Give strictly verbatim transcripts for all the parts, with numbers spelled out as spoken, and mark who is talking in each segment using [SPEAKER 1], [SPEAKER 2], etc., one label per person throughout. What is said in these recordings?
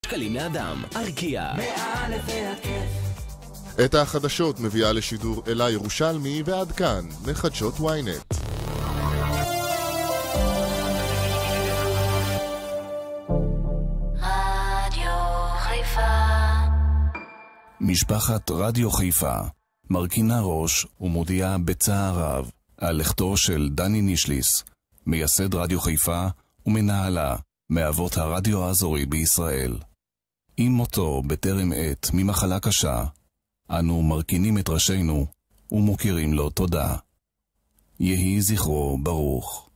[SPEAKER 1] שקלים לאדם. ארקיע.
[SPEAKER 2] מאלף ועד כיף.
[SPEAKER 3] את החדשות מביאה לשידור אלה ירושלמי, ועד כאן מחדשות וויינט.
[SPEAKER 2] רדיו חיפה.
[SPEAKER 4] משפחת רדיו חיפה מרכינה ראש ומודיעה בצער רב על לכתו של דני נישליס, מייסד רדיו חיפה ומנהלה מאבות הרדיו האזורי בישראל. עם מותו בטרם עת ממחלה קשה, אנו מרכינים את ראשינו ומוקירים לו תודה. יהי זכרו ברוך.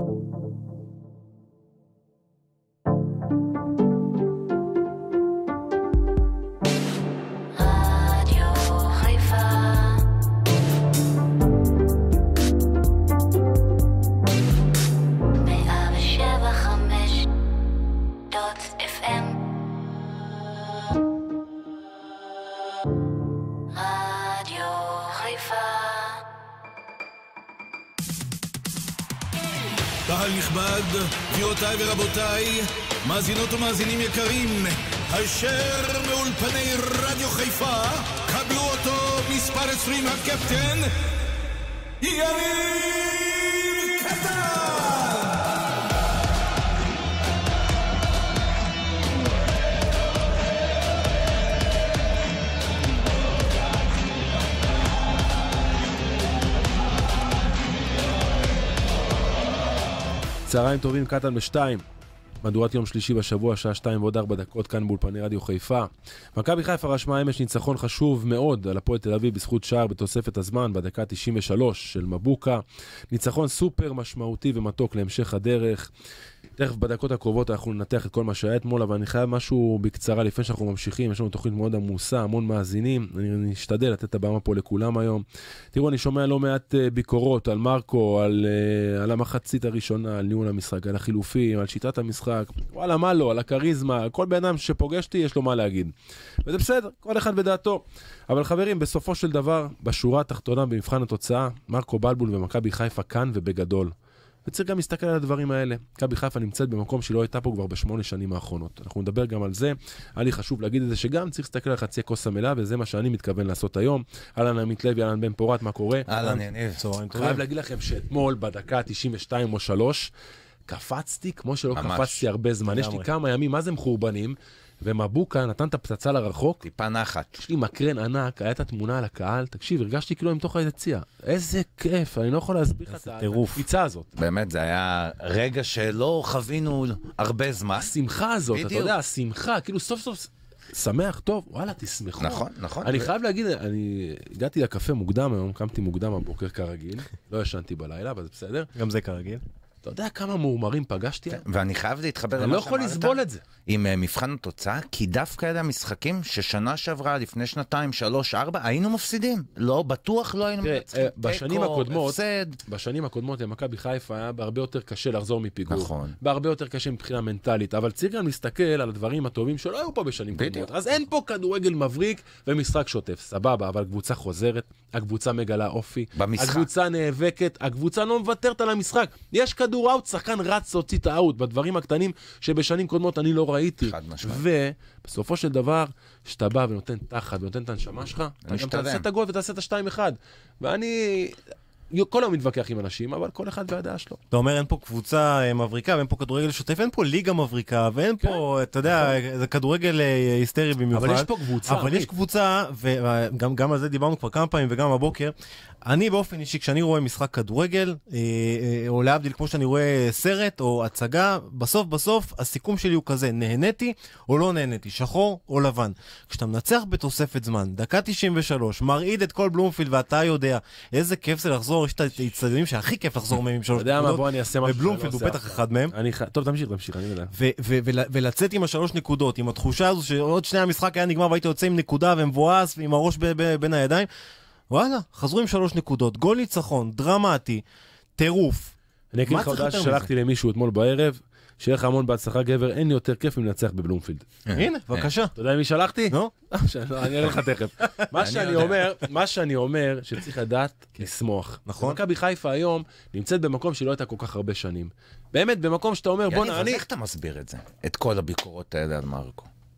[SPEAKER 5] קהל נכבד, גבירותיי ורבותיי, מאזינות ומאזינים יקרים, אשר מאולפני רדיו חיפה, קבלו אותו מספר עשרים הקפטן, יניב קטן!
[SPEAKER 6] צהריים טובים, קטן בשתיים, מהדורת יום שלישי בשבוע, שעה שתיים ועוד ארבע דקות, כאן באולפני רדיו חיפה. מכבי חיפה רשמה אמש ניצחון חשוב מאוד על הפועל תל אביב בזכות שער בתוספת הזמן בדקה תשעים ושלוש של מבוקה. ניצחון סופר משמעותי ומתוק להמשך הדרך. תכף בדקות הקרובות אנחנו ננתח את כל מה שהיה אתמול, אבל אני חייב משהו בקצרה לפני שאנחנו ממשיכים. יש לנו תוכנית מאוד עמוסה, המון מאזינים, אני אשתדל לתת את הבמה פה לכולם היום. תראו, אני שומע לא מעט ביקורות על מרקו, על, על המחצית הראשונה, על ניהול המשחק, על החילופים, על שיטת המשחק, וואלה, מה לא, על הקריזמה, כל בן אדם שפוגשתי יש לו מה להגיד. וזה בסדר, כל אחד בדעתו. אבל חברים, בסופו של דבר, בשורה התחתונה במבחן התוצאה, מרקו בלבול ומכבי חיפה כאן ובגדול. וצריך גם להסתכל על הדברים האלה. מכבי חיפה נמצאת במקום שלא הייתה פה כבר בשמונה שנים האחרונות. אנחנו נדבר גם על זה. היה לי חשוב להגיד את זה שגם צריך להסתכל על חצי כוס המלאה, וזה מה שאני מתכוון לעשות היום. אהלן עמית לוי, אהלן בן פורת, מה קורה?
[SPEAKER 7] אהלן יניב, צהריים טובים.
[SPEAKER 6] חייב להגיד לכם שאתמול בדקה תשעים ושתיים או שלוש קפצתי כמו שלא ממש. קפצתי הרבה זמן. יש לי כמה ימים, מה זה מחורבנים? ומבוקה נתן את הפצצה לרחוק.
[SPEAKER 7] טיפה נחת.
[SPEAKER 6] יש לי מקרן ענק, הייתה תמונה על הקהל. תקשיב, הרגשתי כאילו עם תוך היציאה. איזה כיף, אני לא יכול להסביר לך את הקפיצה הזאת.
[SPEAKER 7] באמת, זה היה רגע שלא חווינו הרבה זמן.
[SPEAKER 6] השמחה הזאת, אתה יודע, השמחה, כאילו סוף סוף שמח, טוב, וואלה, תשמחו.
[SPEAKER 7] נכון, נכון.
[SPEAKER 6] אני חייב להגיד, אני הגעתי לקפה מוקדם היום, קמתי מוקדם הבוקר כרגיל, לא ישנתי בלילה, אבל זה בסדר.
[SPEAKER 8] גם זה כרגיל.
[SPEAKER 6] אתה יודע כמה מאומרים פגשתי?
[SPEAKER 7] ואני חייב להתחבר
[SPEAKER 6] אני לא יכול לסבול את זה.
[SPEAKER 7] עם מבחן התוצאה, כי דווקא אלה המשחקים ששנה שעברה, לפני שנתיים, שלוש, ארבע, היינו מפסידים. לא, בטוח לא היינו מנצחים.
[SPEAKER 6] בשנים הקודמות, בשנים הקודמות למכבי חיפה היה בהרבה יותר קשה לחזור מפיגור.
[SPEAKER 7] נכון.
[SPEAKER 6] בהרבה יותר קשה מבחינה מנטלית, אבל צריך גם להסתכל על הדברים הטובים שלא היו פה בשנים קודמות. אז אין פה כדורגל מבריק ומשחק שוטף. סבבה, אבל הקבוצה חוזרת, הקבוצה מגלה אופי, הקבוצה נאבקת, הקבוצה לא מוותרת על המשחק. יש כדור אאוט, שחקן רץ להוציא את האאוט בדברים הקטנים שבשנים קודמות אני לא ראיתי. ובסופו של דבר, שאתה בא ונותן תחת ונותן את הנשמה שלך, אתה גם תעשה את הגול ותעשה את השתיים אחד. ואני כל היום מתווכח עם אנשים, אבל כל אחד והדעה שלו.
[SPEAKER 8] אתה אומר, אין פה קבוצה מבריקה, ואין פה כדורגל שוטף, אין פה ליגה מבריקה, ואין פה, אתה יודע, זה כדורגל היסטרי במיוחד.
[SPEAKER 6] אבל יש פה קבוצה.
[SPEAKER 8] אבל יש קבוצה, וגם על זה דיברנו כבר כמה פעמים, וגם הבוקר. אני באופן אישי, כשאני רואה משחק כדורגל, או להבדיל כמו שאני רואה סרט או הצגה, בסוף בסוף הסיכום שלי הוא כזה, נהניתי או לא נהניתי, שחור או לבן. כשאתה מנצח בתוספת זמן, דקה תשעים ושלוש, מרעיד את כל בלומפילד, ואתה יודע איזה כיף זה לחזור, יש את הצדדים שהכי כיף לחזור מהם עם שלוש
[SPEAKER 6] נקודות. אתה יודע מה, בוא אני אעשה משהו.
[SPEAKER 8] ובלומפילד הוא בטח אחד מהם.
[SPEAKER 6] טוב, תמשיך, תמשיך, אני יודע.
[SPEAKER 8] ולצאת עם השלוש נקודות, עם התחושה הזו שעוד שני המשחק היה נגמר והייתי יוצא עם נקודה ומבואס ועם הראש בין הידיים. וואלה, חזרו עם שלוש נקודות, גול ניצחון, דרמטי, טירוף.
[SPEAKER 6] אני אקריא לך הודעה ששלחתי למישהו אתמול בערב, שיהיה לך המון בהצלחה גבר, אין לי יותר כיף מלנצח בבלומפילד.
[SPEAKER 8] הנה, בבקשה.
[SPEAKER 6] אתה יודע מי שלחתי?
[SPEAKER 8] נו.
[SPEAKER 6] אני אראה לך תכף. מה שאני אומר, מה שאני אומר, שצריך לדעת לשמוח.
[SPEAKER 8] נכון.
[SPEAKER 6] מכבי חיפה היום נמצאת במקום שלא הייתה כל כך הרבה שנים. באמת, במקום שאתה אומר, בוא נעני...
[SPEAKER 7] איך אתה מסביר את זה? את כל הביקורות האלה על מרקו?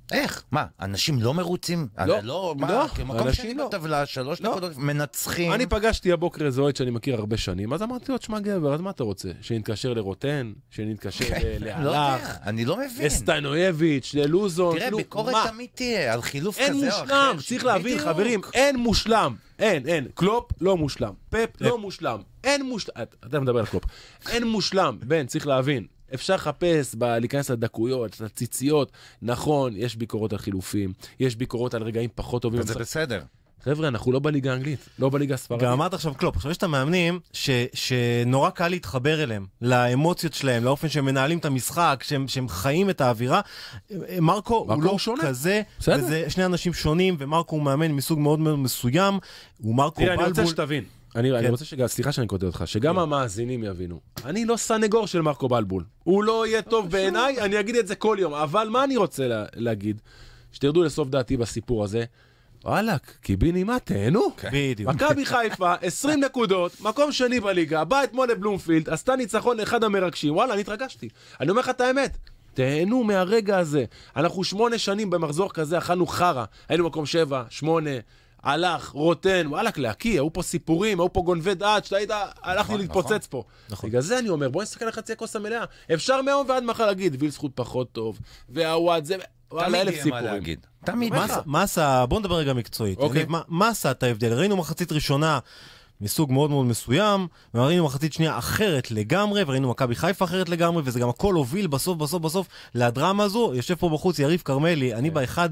[SPEAKER 7] איך? מה, אנשים לא מרוצים?
[SPEAKER 6] לא,
[SPEAKER 7] לא, מה,
[SPEAKER 6] לא,
[SPEAKER 7] כמקום
[SPEAKER 6] אנשים
[SPEAKER 7] שני
[SPEAKER 6] לא.
[SPEAKER 7] בטבלה, שלוש
[SPEAKER 6] לא.
[SPEAKER 7] נקודות, מנצחים.
[SPEAKER 6] אני פגשתי הבוקר איזה אוהד שאני מכיר הרבה שנים, אז אמרתי לו, תשמע גבר, אז מה אתה רוצה? שנתקשר לרוטן, שנתקשר
[SPEAKER 7] לא יודע,
[SPEAKER 6] להלך,
[SPEAKER 7] אני לא מבין.
[SPEAKER 6] לסטנויביץ', ללוזון,
[SPEAKER 7] תראה,
[SPEAKER 6] כאילו,
[SPEAKER 7] ביקורת
[SPEAKER 6] מה?
[SPEAKER 7] תמיד תהיה, על חילוף כזה
[SPEAKER 6] אין
[SPEAKER 7] או אחר.
[SPEAKER 6] מושלם, צריך להבין
[SPEAKER 7] בדיוק.
[SPEAKER 6] חברים, אין מושלם, אין, אין, קלופ לא מושלם, פפ לא מושלם, אין מושלם, אתה מדבר על קלופ, אין מושלם, בן, צריך להבין, אפשר לחפש, ב- להיכנס לדקויות, לציציות, נכון, יש ביקורות על חילופים, יש ביקורות על רגעים פחות טובים,
[SPEAKER 7] וזה בסדר.
[SPEAKER 6] חבר'ה, אנחנו לא בליגה האנגלית, לא בליגה הספרדית.
[SPEAKER 8] גם אמרת עכשיו קלופ, עכשיו יש את המאמנים ש, שנורא קל להתחבר אליהם, לאמוציות שלהם, לאופן שהם מנהלים את המשחק, שהם, שהם חיים את האווירה. מרקו הוא לא
[SPEAKER 6] שונה.
[SPEAKER 8] כזה,
[SPEAKER 6] בסדר.
[SPEAKER 8] וזה שני אנשים שונים, ומרקו הוא מאמן מסוג מאוד מאוד מסוים, הוא מרקו
[SPEAKER 6] תראה, אני רוצה
[SPEAKER 8] בלבול.
[SPEAKER 6] שתבין, אני, אני רוצה שגם, סליחה שאני כותב אותך, שגם המאזינים יבינו, אני לא סנגור של מרקו בלבול, הוא לא יהיה טוב בעיניי, אני אגיד את זה כל יום, אבל מה אני רוצה לה, להגיד? שתרדו לסוף דעתי בסיפור הזה, וואלק, קיבינימה, תהנו.
[SPEAKER 8] בדיוק.
[SPEAKER 6] מכבי חיפה, עשרים נקודות, מקום שני בליגה, בא אתמול לבלומפילד, עשתה ניצחון לאחד המרגשים, וואלה, אני התרגשתי. אני אומר לך את האמת, תהנו מהרגע הזה. אנחנו שמונה שנים במחזור כזה, אכלנו חרה, היינו מקום שבע, שמונה, הלך, רוטן, וואלק, להקיא, היו פה סיפורים, היו פה גונבי דעת, שאתה היית, הלכתי להתפוצץ פה. בגלל זה אני אומר, בוא נסתכל על חצי הכוס המלאה. אפשר מהיום ועד מחר להגיד, ויל זכות פחות טוב, והוואט זה, וואלה, אלף סיפורים.
[SPEAKER 7] תמיד.
[SPEAKER 8] מה, מה עשה, בוא נדבר רגע מקצועית.
[SPEAKER 6] אוקיי.
[SPEAKER 8] יניב, מה, מה עשה את ההבדל? ראינו מחצית ראשונה מסוג מאוד מאוד מסוים, וראינו מחצית שנייה אחרת לגמרי, וראינו מכבי חיפה אחרת לגמרי, וזה גם הכל הוביל בסוף בסוף בסוף לדרמה הזו. יושב פה בחוץ יריב קרמלי, אני באחד,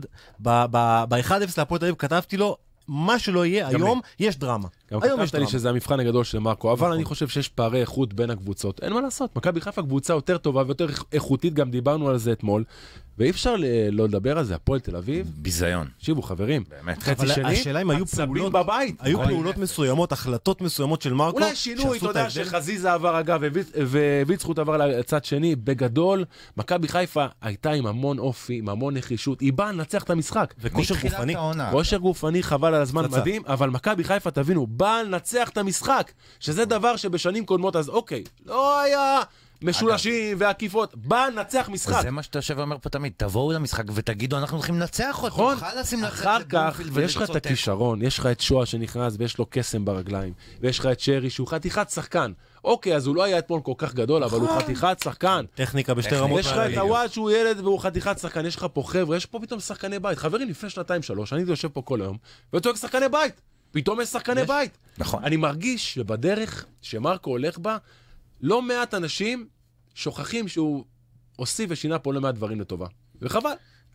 [SPEAKER 8] ב-אחד אפס להפועל תל אביב כתבתי לו, מה שלא יהיה, היום יש דרמה.
[SPEAKER 6] גם
[SPEAKER 8] היום יש
[SPEAKER 6] כתבת לי
[SPEAKER 8] דרמה.
[SPEAKER 6] שזה המבחן הגדול של מרקו, אבל אני חושב שיש פערי איכות בין הקבוצות. אין מה לעשות, מכבי חיפה קבוצה יותר טובה ויותר איכותית, גם דיברנו על זה אתמול, ואי אפשר לא לדבר על זה, הפועל תל אביב.
[SPEAKER 7] ביזיון.
[SPEAKER 6] תקשיבו חברים,
[SPEAKER 7] באמת.
[SPEAKER 6] חצי
[SPEAKER 8] אבל
[SPEAKER 6] שני,
[SPEAKER 8] השאלה אם היו
[SPEAKER 6] עצבים
[SPEAKER 8] פעולות-
[SPEAKER 6] בבית.
[SPEAKER 8] היו פעולות מסוימות, החלטות מסוימות של מרקו,
[SPEAKER 6] אולי שינוי,
[SPEAKER 8] שעשו
[SPEAKER 6] אתה
[SPEAKER 8] את
[SPEAKER 6] יודע
[SPEAKER 8] ההבדל.
[SPEAKER 6] שחזיזה עבר אגב, וויצחוט עבר לצד שני, בגדול, מכבי חיפה הייתה עם המון אופי, עם המון נחישות, היא באה לנצח את המשחק.
[SPEAKER 8] וכושר
[SPEAKER 7] מתחילת
[SPEAKER 8] גופני.
[SPEAKER 7] העונה.
[SPEAKER 6] כושר גופני חבל על הזמן
[SPEAKER 8] פצצה.
[SPEAKER 6] מדהים, אבל מכבי חיפה תבינו, באה לנצח את המשחק, שזה דבר שבשנים קודמות, אז אוקיי, לא היה משולשים ועקיפות, באה לנצח משחק.
[SPEAKER 7] זה מה שאתה יושב ואומר פה תמיד, תבואו למשחק ותגידו, אנחנו הולכים לנצח אותו.
[SPEAKER 6] נכון,
[SPEAKER 7] חל לשים לצאת
[SPEAKER 6] אחר כך
[SPEAKER 7] לבלומפילד
[SPEAKER 6] יש לך את
[SPEAKER 7] ולרצות
[SPEAKER 6] הכישרון, יש לך את שואה שנכנס ויש לו קסם ברגליים, ויש לך את שרי שהוא חתיכת שחקן. אוקיי, אז הוא לא היה אתמול כל כך גדול, אבל הוא חתיכת שחקן.
[SPEAKER 8] טכניקה בשתי
[SPEAKER 7] טכניקה.
[SPEAKER 8] רמות.
[SPEAKER 6] יש לך את הוואד שהוא ילד והוא חתיכת שחקן, יש לך פה חבר'ה, יש פה פתאום שחקני בית. חברים, לפני שנתיים שלוש, אני יושב פה כל היום, וצועק שחקני בית. פתאום יש שחקני בית.
[SPEAKER 7] נכון.
[SPEAKER 6] אני מרגיש שבדרך שמרקו הולך בה, לא מעט אנשים שוכחים שהוא הוסיף ושינה פה לא מעט דברים לטובה. וחבל.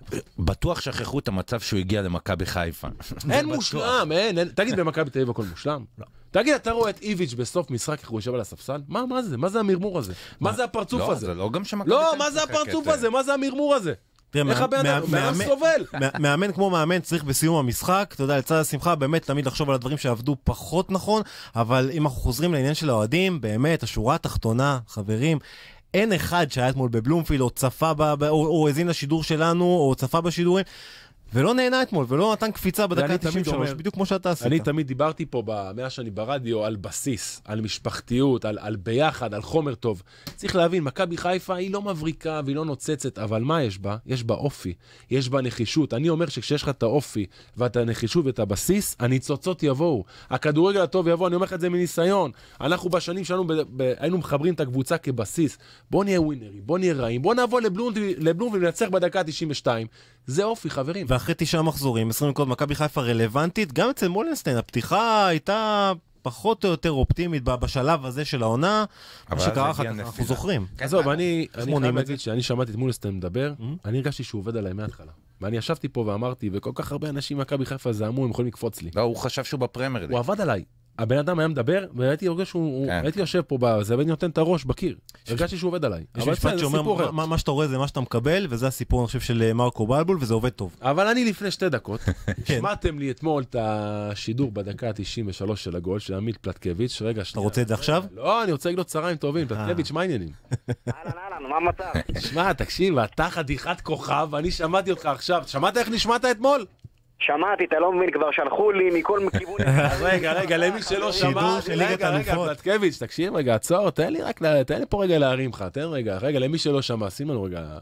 [SPEAKER 7] בטוח שכחו את המצב שהוא הגיע למכבי חיפה.
[SPEAKER 6] אין מושלם, אין, אין. תגיד, במכבי תל אביב הכל מושלם? לא. תגיד, אתה רואה את איביץ' בסוף משחק, איך הוא יושב על הספסל? מה, מה זה? מה זה המרמור הזה? מה זה הפרצוף
[SPEAKER 7] לא,
[SPEAKER 6] הזה?
[SPEAKER 7] זה לא גם שמכבי
[SPEAKER 6] לא,
[SPEAKER 7] תל אביב
[SPEAKER 6] מה זה
[SPEAKER 7] משחקת,
[SPEAKER 6] הפרצוף
[SPEAKER 7] אה,
[SPEAKER 6] הזה? מה זה המרמור הזה?
[SPEAKER 8] תראה,
[SPEAKER 6] איך הבן אדם
[SPEAKER 8] מה-
[SPEAKER 6] הבן אדם
[SPEAKER 8] מאמן-
[SPEAKER 6] סובל?
[SPEAKER 8] מא- מאמן כמו מאמן צריך בסיום המשחק, אתה יודע, לצד השמחה, באמת תמיד לחשוב על הדברים שעבדו פחות נכון, אבל אם אנחנו חוזרים לעניין של האוהדים, באמת, השורה התחתונה, חברים, אין אחד שהיה אתמול בבלומפילד, או צפה, ב, ב, או, או הזין לשידור שלנו, או צפה בשידורים, ולא נהנה אתמול, ולא נתן קפיצה בדקה
[SPEAKER 6] ואני תמיד
[SPEAKER 8] תשעים ושלוש,
[SPEAKER 6] אומר-
[SPEAKER 8] בדיוק כמו שאתה עשית.
[SPEAKER 6] אני תמיד דיברתי פה במאה שני ברדיו על בסיס, על משפחתיות, על, על ביחד, על חומר טוב. צריך להבין, מכבי חיפה היא לא מבריקה והיא לא נוצצת, אבל מה יש בה? יש בה אופי, יש בה נחישות. אני אומר שכשיש לך את האופי ואת הנחישות ואת הבסיס, הניצוצות יבואו. הכדורגל הטוב יבוא, אני אומר לך את זה מניסיון. אנחנו בשנים שלנו ב, ב, היינו מחברים את הקבוצה כבסיס. בוא נהיה ווינרים, בוא נהיה רעים, בוא נבוא לבלום וננצח בדקה תשעים ושתיים. זה אופי, חברים.
[SPEAKER 8] ואחרי תשעה מחזורים, עשרים נקודות מכבי חיפה רלוונטית, גם אצל מולנסטיין, הפתיחה הייתה פחות או יותר אופטימית בשלב הזה של העונה, מה
[SPEAKER 7] אבל
[SPEAKER 8] שקרה
[SPEAKER 7] אז
[SPEAKER 8] אחר
[SPEAKER 7] הגיעה
[SPEAKER 8] כך, אנחנו
[SPEAKER 7] נפילה.
[SPEAKER 8] זוכרים.
[SPEAKER 6] עזוב, אני אני
[SPEAKER 8] מונעים
[SPEAKER 6] חייב
[SPEAKER 8] את זה?
[SPEAKER 6] להגיד שאני שמעתי את מולסטיין מדבר, אני הרגשתי שהוא עובד עליי מההתחלה. ואני ישבתי פה ואמרתי, וכל כך הרבה אנשים מכבי חיפה זעמו, הם יכולים לקפוץ לי.
[SPEAKER 7] לא, הוא חשב שהוא בפרמייר ליג.
[SPEAKER 6] הוא עבד עליי. הבן אדם היה מדבר, והייתי הרגש שהוא,
[SPEAKER 7] כן.
[SPEAKER 6] הייתי יושב פה בזה, ואני נותן את הראש בקיר. הרגשתי שהוא עובד עליי.
[SPEAKER 8] יש
[SPEAKER 6] אבל
[SPEAKER 8] משפט
[SPEAKER 6] זה
[SPEAKER 8] שאומר,
[SPEAKER 6] סיפור אחר.
[SPEAKER 8] מה- מה שאתה רואה זה מה שאתה מקבל, וזה הסיפור, אני חושב, של מרקו בלבול, וזה עובד טוב.
[SPEAKER 6] אבל אני לפני שתי דקות,
[SPEAKER 8] כן.
[SPEAKER 6] שמעתם לי אתמול את השידור בדקה ה-תשעים ושלוש של הגול, של עמית פלטקביץ', רגע,
[SPEAKER 8] אתה
[SPEAKER 6] שנייה.
[SPEAKER 8] רוצה את זה עכשיו?
[SPEAKER 6] לא, אני רוצה להגיד לו צהריים טובים, פלטקביץ', מה העניינים?
[SPEAKER 9] אהלן, אהלן, מה המצב?
[SPEAKER 6] שמע, תקשיב, אתה חתיכת כוכב, אני שמעתי אותך עכשיו. שמעת איך נשמעת אתמול?
[SPEAKER 9] שמעתי, אתה לא מבין, כבר שלחו לי מכל כיוון.
[SPEAKER 6] אז רגע, רגע, למי שלא שמע,
[SPEAKER 8] שידור של ליגת
[SPEAKER 6] רגע, רגע,
[SPEAKER 8] האלופות.
[SPEAKER 6] פלטקביץ', תקשיב רגע, עצור, תן לי רק, לה- תן לי פה רגע להרים לך, תן רגע, רגע, למי שלא שמע, שים לנו רגע,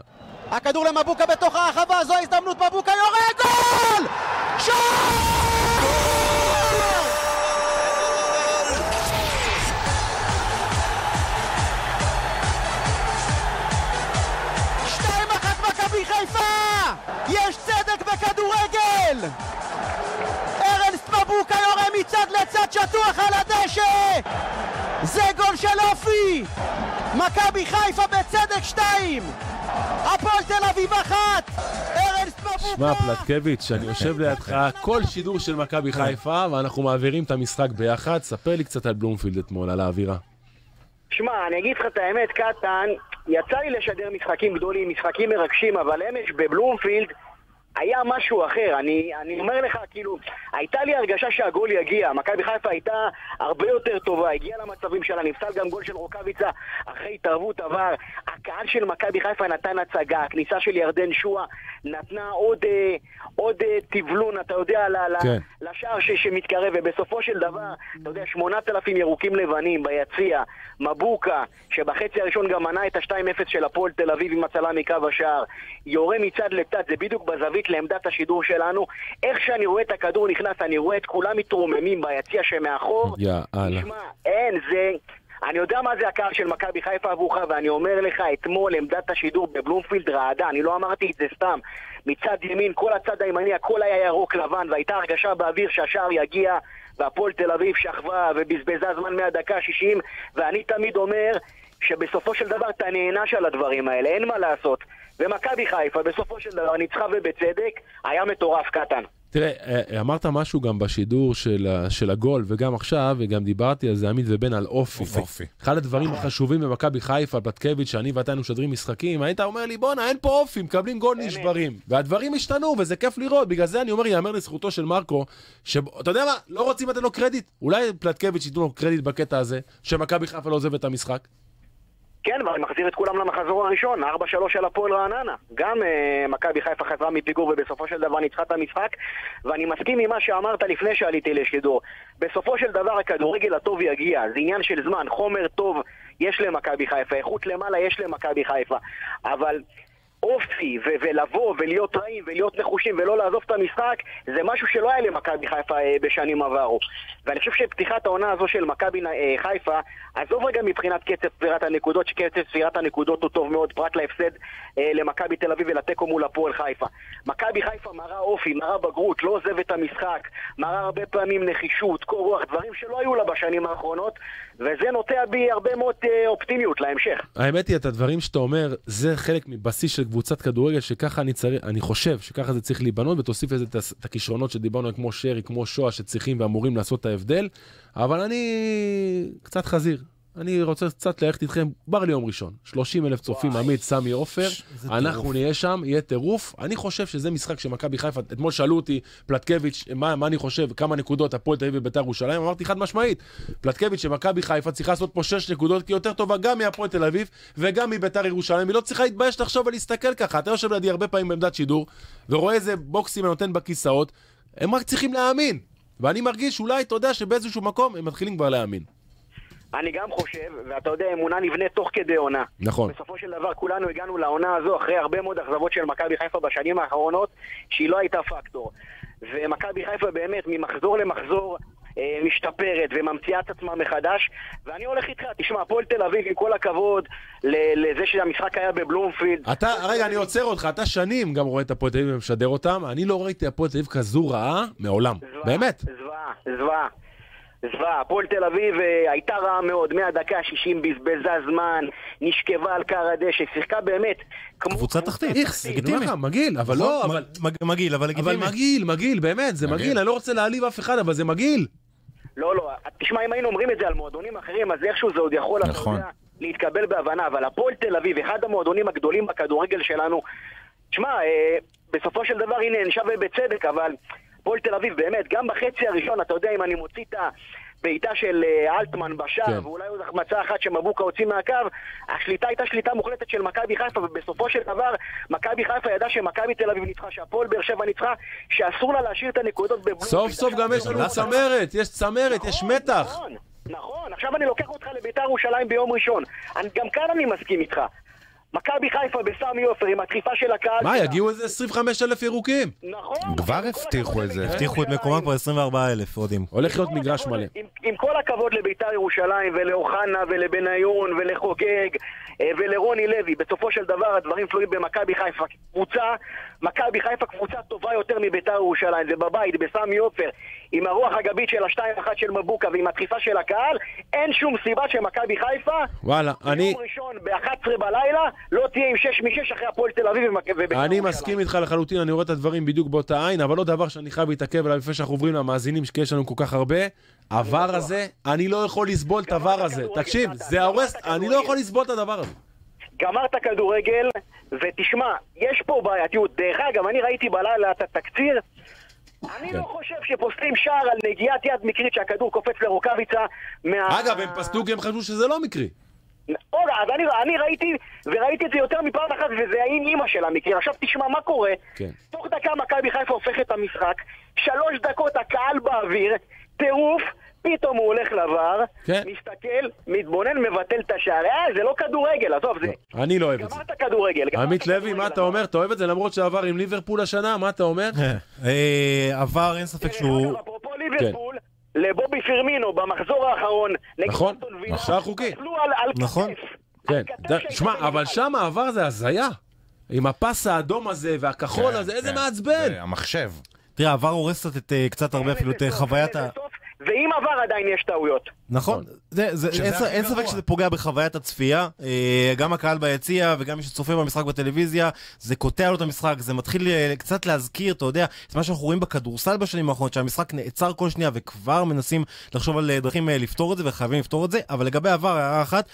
[SPEAKER 10] הכדור למבוקה בתוך הרחבה, זו הזדמנות, מבוקה יורה, גול! שער! שתיים אחת מכבי חיפה! יש צדק בכדורגל! ארנסט מבוקה יורה מצד לצד שטוח על הדשא! זה גול של אופי! מכבי חיפה בצדק שתיים! הפועל תל אביב אחת! ארנסט מבוקה!
[SPEAKER 6] שמע פלטקביץ', אני יושב לידך כל שידור של מכבי חיפה ואנחנו מעבירים את המשחק ביחד. ספר לי קצת על בלומפילד אתמול, על האווירה.
[SPEAKER 9] שמע, אני אגיד לך את האמת, קטן, יצא לי לשדר משחקים גדולים, משחקים מרגשים, אבל אמש בבלומפילד היה משהו אחר. אני, אני אומר לך, כאילו, הייתה לי הרגשה שהגול יגיע. מכבי חיפה הייתה הרבה יותר טובה, הגיעה למצבים שלה, נפסל גם גול של רוקאביצה אחרי התערבות עבר. הקהל של מכבי חיפה נתן הצגה, הכניסה של ירדן שואה נתנה עוד, עוד תבלון, אתה יודע, כן. לשער ש, שמתקרב, ובסופו של דבר, אתה יודע, שמונת אלפים ירוקים לבנים ביציע, מבוקה, שבחצי הראשון גם מנה את ה-שתיים אפס של הפועל תל אביב עם הצלה מקו השער, יורה מצד לצד, זה בדיוק בזווית לעמדת השידור שלנו. איך שאני רואה את הכדור נכנס, אני רואה את כולם מתרוממים ביציע שמאחור.
[SPEAKER 6] יאללה.
[SPEAKER 9] תשמע, אין, זה... אני יודע מה זה הקהל של מכבי חיפה עבורך, ואני אומר לך, אתמול עמדת השידור בבלומפילד רעדה, אני לא אמרתי את זה סתם. מצד ימין, כל הצד הימני, הכל היה ירוק לבן, והייתה הרגשה באוויר שהשער יגיע, והפועל תל אביב שכבה ובזבזה זמן מהדקה ה-שישים, ואני תמיד אומר שבסופו של דבר אתה נענש על הדברים האלה, אין מה לעשות. ומכבי חיפה בסופו של דבר ניצחה ובצדק, היה מטורף קטן.
[SPEAKER 6] תראה, אמרת משהו גם בשידור של, של הגול, וגם עכשיו, וגם דיברתי על זה עמית ובן על אופי. אופי. אחד הדברים החשובים במכבי חיפה, פלטקביץ', שאני ואתה משדרים משחקים, היית אומר לי, בונה, אין פה אופי, מקבלים גול נשברים. והדברים השתנו, וזה כיף לראות. בגלל זה אני אומר, יאמר לזכותו של מרקו, שאתה יודע מה, לא רוצים לתת לו קרדיט. אולי פלטקביץ' ייתנו לו קרדיט בקטע הזה, שמכבי חיפה לא עוזב את המשחק.
[SPEAKER 9] כן, ואני מחזיר את כולם למחזור הראשון, ארבע שלוש של הפועל רעננה. גם uh, מכבי חיפה חזרה מפיגור ובסופו של דבר ניצחה את המשחק, ואני מסכים עם מה שאמרת לפני שעליתי לשידור. בסופו של דבר הכדורגל הטוב יגיע, זה עניין של זמן, חומר טוב יש למכבי חיפה, איכות למעלה יש למכבי חיפה, אבל אופי ו- ולבוא ולהיות רעים ולהיות נחושים ולא לעזוב את המשחק, זה משהו שלא היה למכבי חיפה אה, בשנים עברו. ואני חושב שפתיחת העונה הזו של מכבי אה, חיפה, עזוב רגע מבחינת קצב ספירת הנקודות, שקצב ספירת הנקודות הוא טוב מאוד פרט להפסד אה, למכבי תל אביב ולתיקו מול הפועל חיפה. מכבי חיפה מראה אופי, מראה בגרות, לא עוזב את המשחק, מראה הרבה פעמים נחישות, קור רוח, דברים שלא היו לה בשנים האחרונות, וזה נוטע בי הרבה מאוד אה, אופטימיות להמשך.
[SPEAKER 6] האמת היא, את הדברים שאתה אומר, זה חלק מבסיס של קבוצת כדורגל, שככה אני צריך, אני חושב שככה זה צריך להיבנות, ותוסיף לזה את הכישרונות שדיברנו, כמו שרי, כמו שואה, שצריכים ואמורים לעשות את ההבדל, אבל אני קצת חזיר. אני רוצה קצת ללכת איתכם בר ליום ראשון. שלושים אלף צופים, עמית, סמי עופר, אנחנו נהיה שם, יהיה טירוף. אני חושב שזה משחק שמכבי חיפה, אתמול שאלו אותי, פלטקביץ', מה, מה אני חושב, כמה נקודות הפועל תל אביב ובית"ר ירושלים, אמרתי חד משמעית, פלטקביץ' שמכבי חיפה צריכה לעשות פה שש נקודות, כי יותר טובה גם מהפועל תל אביב וגם מבית"ר ירושלים, היא לא צריכה להתבייש לחשוב ולהסתכל ככה. אתה יושב לידי הרבה פעמים בעמדת שידור, ורואה איזה בוקסים נותן בכיסאות, הם רק צריכים להאמין. ואני מרגיש אולי, אתה יודע, שבאיזשהו מקום הם מתחילים כבר להאמין.
[SPEAKER 9] אני גם חושב, ואתה יודע, אמונה נבנה תוך כדי עונה.
[SPEAKER 6] נכון.
[SPEAKER 9] בסופו של דבר כולנו הגענו לעונה הזו אחרי הרבה מאוד אכזבות של מכבי חיפה בשנים האחרונות, שהיא לא הייתה פקטור. ומכבי חיפה באמת ממחזור למחזור אה, משתפרת וממציאה את עצמה מחדש, ואני הולך איתך, תשמע, הפועל תל אביב עם כל הכבוד לזה שהמשחק היה בבלומפילד.
[SPEAKER 6] אתה, רגע, אני עוצר אותך, אתה שנים גם רואה את הפועל תל אביב ומשדר אותם, אני לא ראיתי הפועל תל אביב כזו רעה מעולם. זווה, באמת.
[SPEAKER 9] זווה, זווה. זווה, הפועל תל אביב הייתה רעה מאוד, מהדקה ה-שישים בזבזה זמן, נשכבה על קר הדשא, שיחקה באמת
[SPEAKER 8] קבוצה תחתית,
[SPEAKER 6] לגיטימי. מגעיל, אבל לא, אבל...
[SPEAKER 8] מגעיל, אבל לגיטימי.
[SPEAKER 6] אבל מגעיל, מגעיל, באמת, זה מגעיל, אני לא רוצה להעליב אף אחד, אבל זה מגעיל.
[SPEAKER 9] לא, לא, תשמע, אם היינו אומרים את זה על מועדונים אחרים, אז איכשהו זה עוד יכול להתקבל בהבנה, אבל הפועל תל אביב, אחד המועדונים הגדולים בכדורגל שלנו, תשמע, בסופו של דבר היא נענשה ובצדק, אבל הפועל תל אביב באמת, גם בחצי הראשון, אתה יודע, אם אני מוציא את הבעיטה של אלטמן בשער, כן. ואולי עוד מצא אחת שמבוקה הוציא מהקו, השליטה הייתה שליטה מוחלטת של מכבי חיפה, ובסופו של דבר, מכבי חיפה ידעה שמכבי תל אביב ניצחה, שהפועל באר שבע ניצחה, שאסור לה להשאיר את הנקודות בבלומפילד.
[SPEAKER 6] סוף סוף גם יש לנו צמרת, יש צמרת, נכון, יש מתח.
[SPEAKER 9] נכון, נכון, עכשיו אני לוקח אותך לבית"ר ירושלים ביום ראשון. אני, גם כאן אני מסכים איתך. מכבי חיפה בסמי עופר עם הדחיפה של הקהל.
[SPEAKER 6] מה, יגיעו איזה עשרים וחמישה אלף ירוקים?
[SPEAKER 9] נכון.
[SPEAKER 7] כבר הבטיחו את זה.
[SPEAKER 8] הבטיחו את מקומם כבר עשרים וארבעה אלף עודים.
[SPEAKER 6] הולך להיות מגרש מלא.
[SPEAKER 9] עם, עם כל הכבוד לביתר ירושלים ולאוחנה ולבניון ולחוגג ולרוני לוי, בסופו של דבר הדברים תלויים במכבי חיפה. קבוצה, מכבי חיפה קבוצה טובה יותר מביתר ירושלים. זה בבית, בסמי עופר, עם הרוח הגבית של השתיים אחת של מבוקה ועם הדחיפה של הקהל, אין שום סיבה שמכבי חיפה
[SPEAKER 6] וואלה, אני...
[SPEAKER 9] ביום ראשון ב-אחת עשרה בלילה לא תהיה עם שש משש אחרי הפועל תל אביב וביתר ירושלים.
[SPEAKER 6] אני מסכים איתך לחלוטין, אני רואה את הדברים בדיוק באותה עין, אבל לא דבר שאני חייב להתעכב עליו לפני שאנחנו עוברים למאזינים שיש לנו כל כך הרבה. עבר הזה, אני לא יכול לסבול את העבר הזה. תקשיב, זה ההורס, אני לא יכול לסבול את הדבר הזה.
[SPEAKER 9] גמרת כדורגל, ותשמע, יש פה בעייתיות. דרך אגב, אני ראיתי בלילה את התקציר, אני לא חושב שפוסלים שער על נגיעת יד מקרית שהכדור קופץ לרוקביצה מה...
[SPEAKER 6] אגב, הם פסלו כי הם חשבו שזה לא מקרי.
[SPEAKER 9] אז אני, אני ראיתי, וראיתי את זה יותר מפעם אחת, וזה האם אימא של המקרה. עכשיו תשמע מה קורה.
[SPEAKER 6] כן.
[SPEAKER 9] תוך דקה מכבי חיפה הופך את המשחק, שלוש דקות הקהל באוויר, טירוף, פתאום הוא הולך לעבר,
[SPEAKER 6] כן.
[SPEAKER 9] מסתכל, מתבונן, מבטל את השער. אה, זה לא כדורגל, עזוב, זה...
[SPEAKER 6] אני לא אוהב את זה.
[SPEAKER 9] גמרת כדורגל.
[SPEAKER 6] עמית לוי, מה אתה אומר? אתה אוהב את זה למרות שעבר עם ליברפול השנה? מה אתה אומר?
[SPEAKER 8] עבר, אין ספק שהוא...
[SPEAKER 9] אפרופו ליברפול, לבובי פירמינו במחזור האחרון,
[SPEAKER 6] נכון, שער חוקי. נכון. כן, שמע, אבל שם העבר זה הזיה. עם הפס האדום הזה והכחול הזה, איזה מעצבן.
[SPEAKER 7] זה המחשב.
[SPEAKER 8] תראה, העבר הורס קצת הרבה אפילו את חוויית ה...
[SPEAKER 9] ואם עבר עדיין יש טעויות.
[SPEAKER 8] נכון, אין ספק שזה פוגע בחוויית הצפייה, גם הקהל ביציע וגם מי שצופה במשחק בטלוויזיה, זה קוטע לו את המשחק, זה מתחיל קצת להזכיר, אתה יודע, את מה שאנחנו רואים בכדורסל בשנים האחרונות, שהמשחק נעצר כל שנייה וכבר מנסים לחשוב על דרכים לפתור את זה וחייבים לפתור את זה, אבל לגבי העבר, הערה אחת,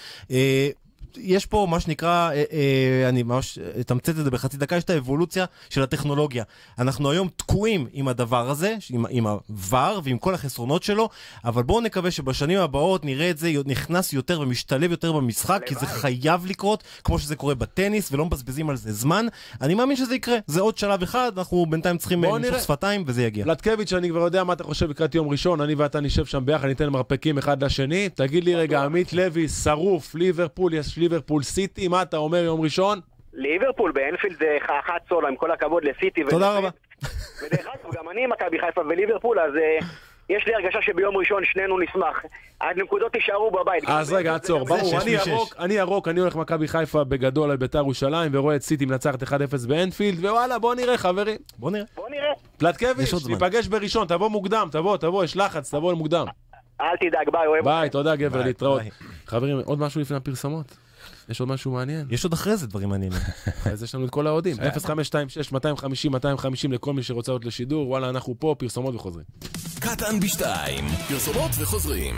[SPEAKER 8] יש פה מה שנקרא, אה, אה, אני ממש אתמצת את זה בחצי דקה, יש את האבולוציה של הטכנולוגיה. אנחנו היום תקועים עם הדבר הזה, עם, עם העבר ועם כל החסרונות שלו, אבל בואו נקווה שבשנים הבאות נראה את זה נכנס יותר ומשתלב יותר במשחק, כי זה חייב לקרות, כמו שזה קורה בטניס, ולא מבזבזים על זה זמן. אני מאמין שזה יקרה, זה עוד שלב אחד, אנחנו בינתיים צריכים למשוך שפתיים, וזה יגיע.
[SPEAKER 6] פלטקביץ', אני כבר יודע מה אתה חושב לקראת יום ראשון, אני ואתה נשב שם ביחד, ניתן מרפקים אחד לשני. תגיד לי רגע, עמית לוי, שרוף, ליברפול, יש ליברפול סיטי, מה אתה אומר יום ראשון?
[SPEAKER 9] ליברפול באנפילד זה אחת סולה, עם כל הכבוד לסיטי.
[SPEAKER 8] תודה רבה.
[SPEAKER 9] ודרך אגב, גם אני מכבי חיפה וליברפול, אז יש לי הרגשה שביום ראשון שנינו נשמח. הנקודות יישארו בבית.
[SPEAKER 6] אז רגע, עצור, ברור, אני ירוק, אני ירוק, אני הולך מכבי חיפה בגדול על ביתר ירושלים, ורואה את סיטי מנצחת אחד אפס באנפילד, ווואלה, בוא נראה חברים.
[SPEAKER 8] בוא נראה.
[SPEAKER 9] בוא נראה.
[SPEAKER 6] פלטקביץ', ניפגש בראשון, תבוא מוקדם, תבוא, תבוא, יש לחץ, תבוא מוקדם.
[SPEAKER 9] אל תדאג, ביי, אוהב.
[SPEAKER 6] ביי, תודה גבר, להתראות. חברים, עוד משהו לפני הפרסומות? יש עוד משהו מעניין?
[SPEAKER 8] יש עוד אחרי זה דברים מעניינים.
[SPEAKER 6] אז יש לנו את כל העודים. אפס חמש שתיים שש שתיים חמש אפס מאתיים וחמישים לכל מי שרוצה עוד לשידור. וואלה, אנחנו פה, פרסומות וחוזרים.
[SPEAKER 1] קטן בשתיים, פרסומות וחוזרים.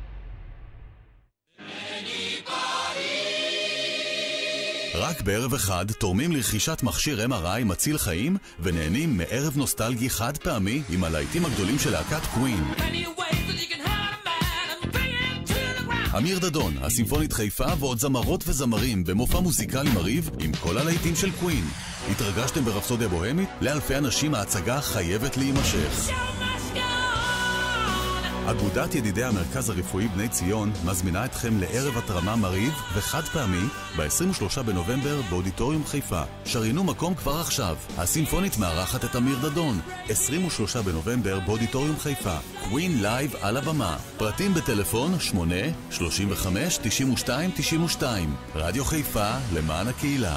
[SPEAKER 1] רק בערב אחד תורמים לרכישת מכשיר אם אר איי מציל חיים ונהנים מערב נוסטלגי חד פעמי עם הלהיטים הגדולים של להקת קווין. אמיר דדון, הסימפונית חיפה ועוד זמרות וזמרים במופע מוזיקלי מריב עם כל הלהיטים של קווין. התרגשתם ברפסודיה בוהמית? לאלפי אנשים ההצגה חייבת להימשך. אגודת ידידי המרכז הרפואי בני ציון מזמינה אתכם לערב התרמה מריב וחד פעמי ב-עשרים ושלושה בנובמבר באודיטוריום חיפה. שרינו מקום כבר עכשיו. הסימפונית מארחת את אמיר דדון. עשרים ושלושה בנובמבר באודיטוריום חיפה. קווין לייב על הבמה. פרטים בטלפון שמונה שלושים וחמש תשעים ושתיים תשעים ושתיים. רדיו חיפה למען הקהילה.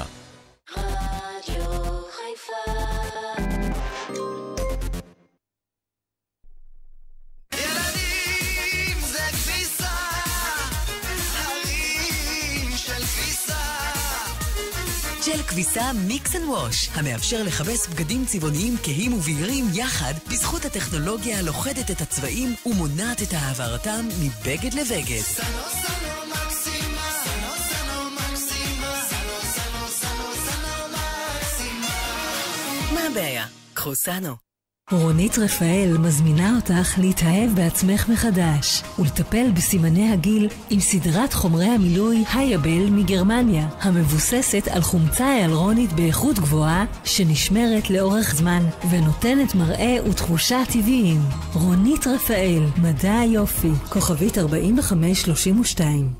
[SPEAKER 11] ג'ל כביסה מיקס אנד ווש, המאפשר לחבש בגדים צבעוניים כהים ובהירים יחד בזכות הטכנולוגיה הלוכדת את הצבעים ומונעת את העברתם מבגד לבגד. סנו סנו מקסימה, סנו סנו מקסימה, סנו סנו סנו סנו מקסימה. מה הבעיה? קחו סנו.
[SPEAKER 12] רונית רפאל מזמינה אותך להתאהב בעצמך מחדש ולטפל בסימני הגיל עם סדרת חומרי המילוי הייבל מגרמניה, המבוססת על חומצה היאלרונית באיכות גבוהה שנשמרת לאורך זמן ונותנת מראה ותחושה טבעיים. רונית רפאל, מדע היופי, כוכבית ארבעים וחמש שלושים ושתיים.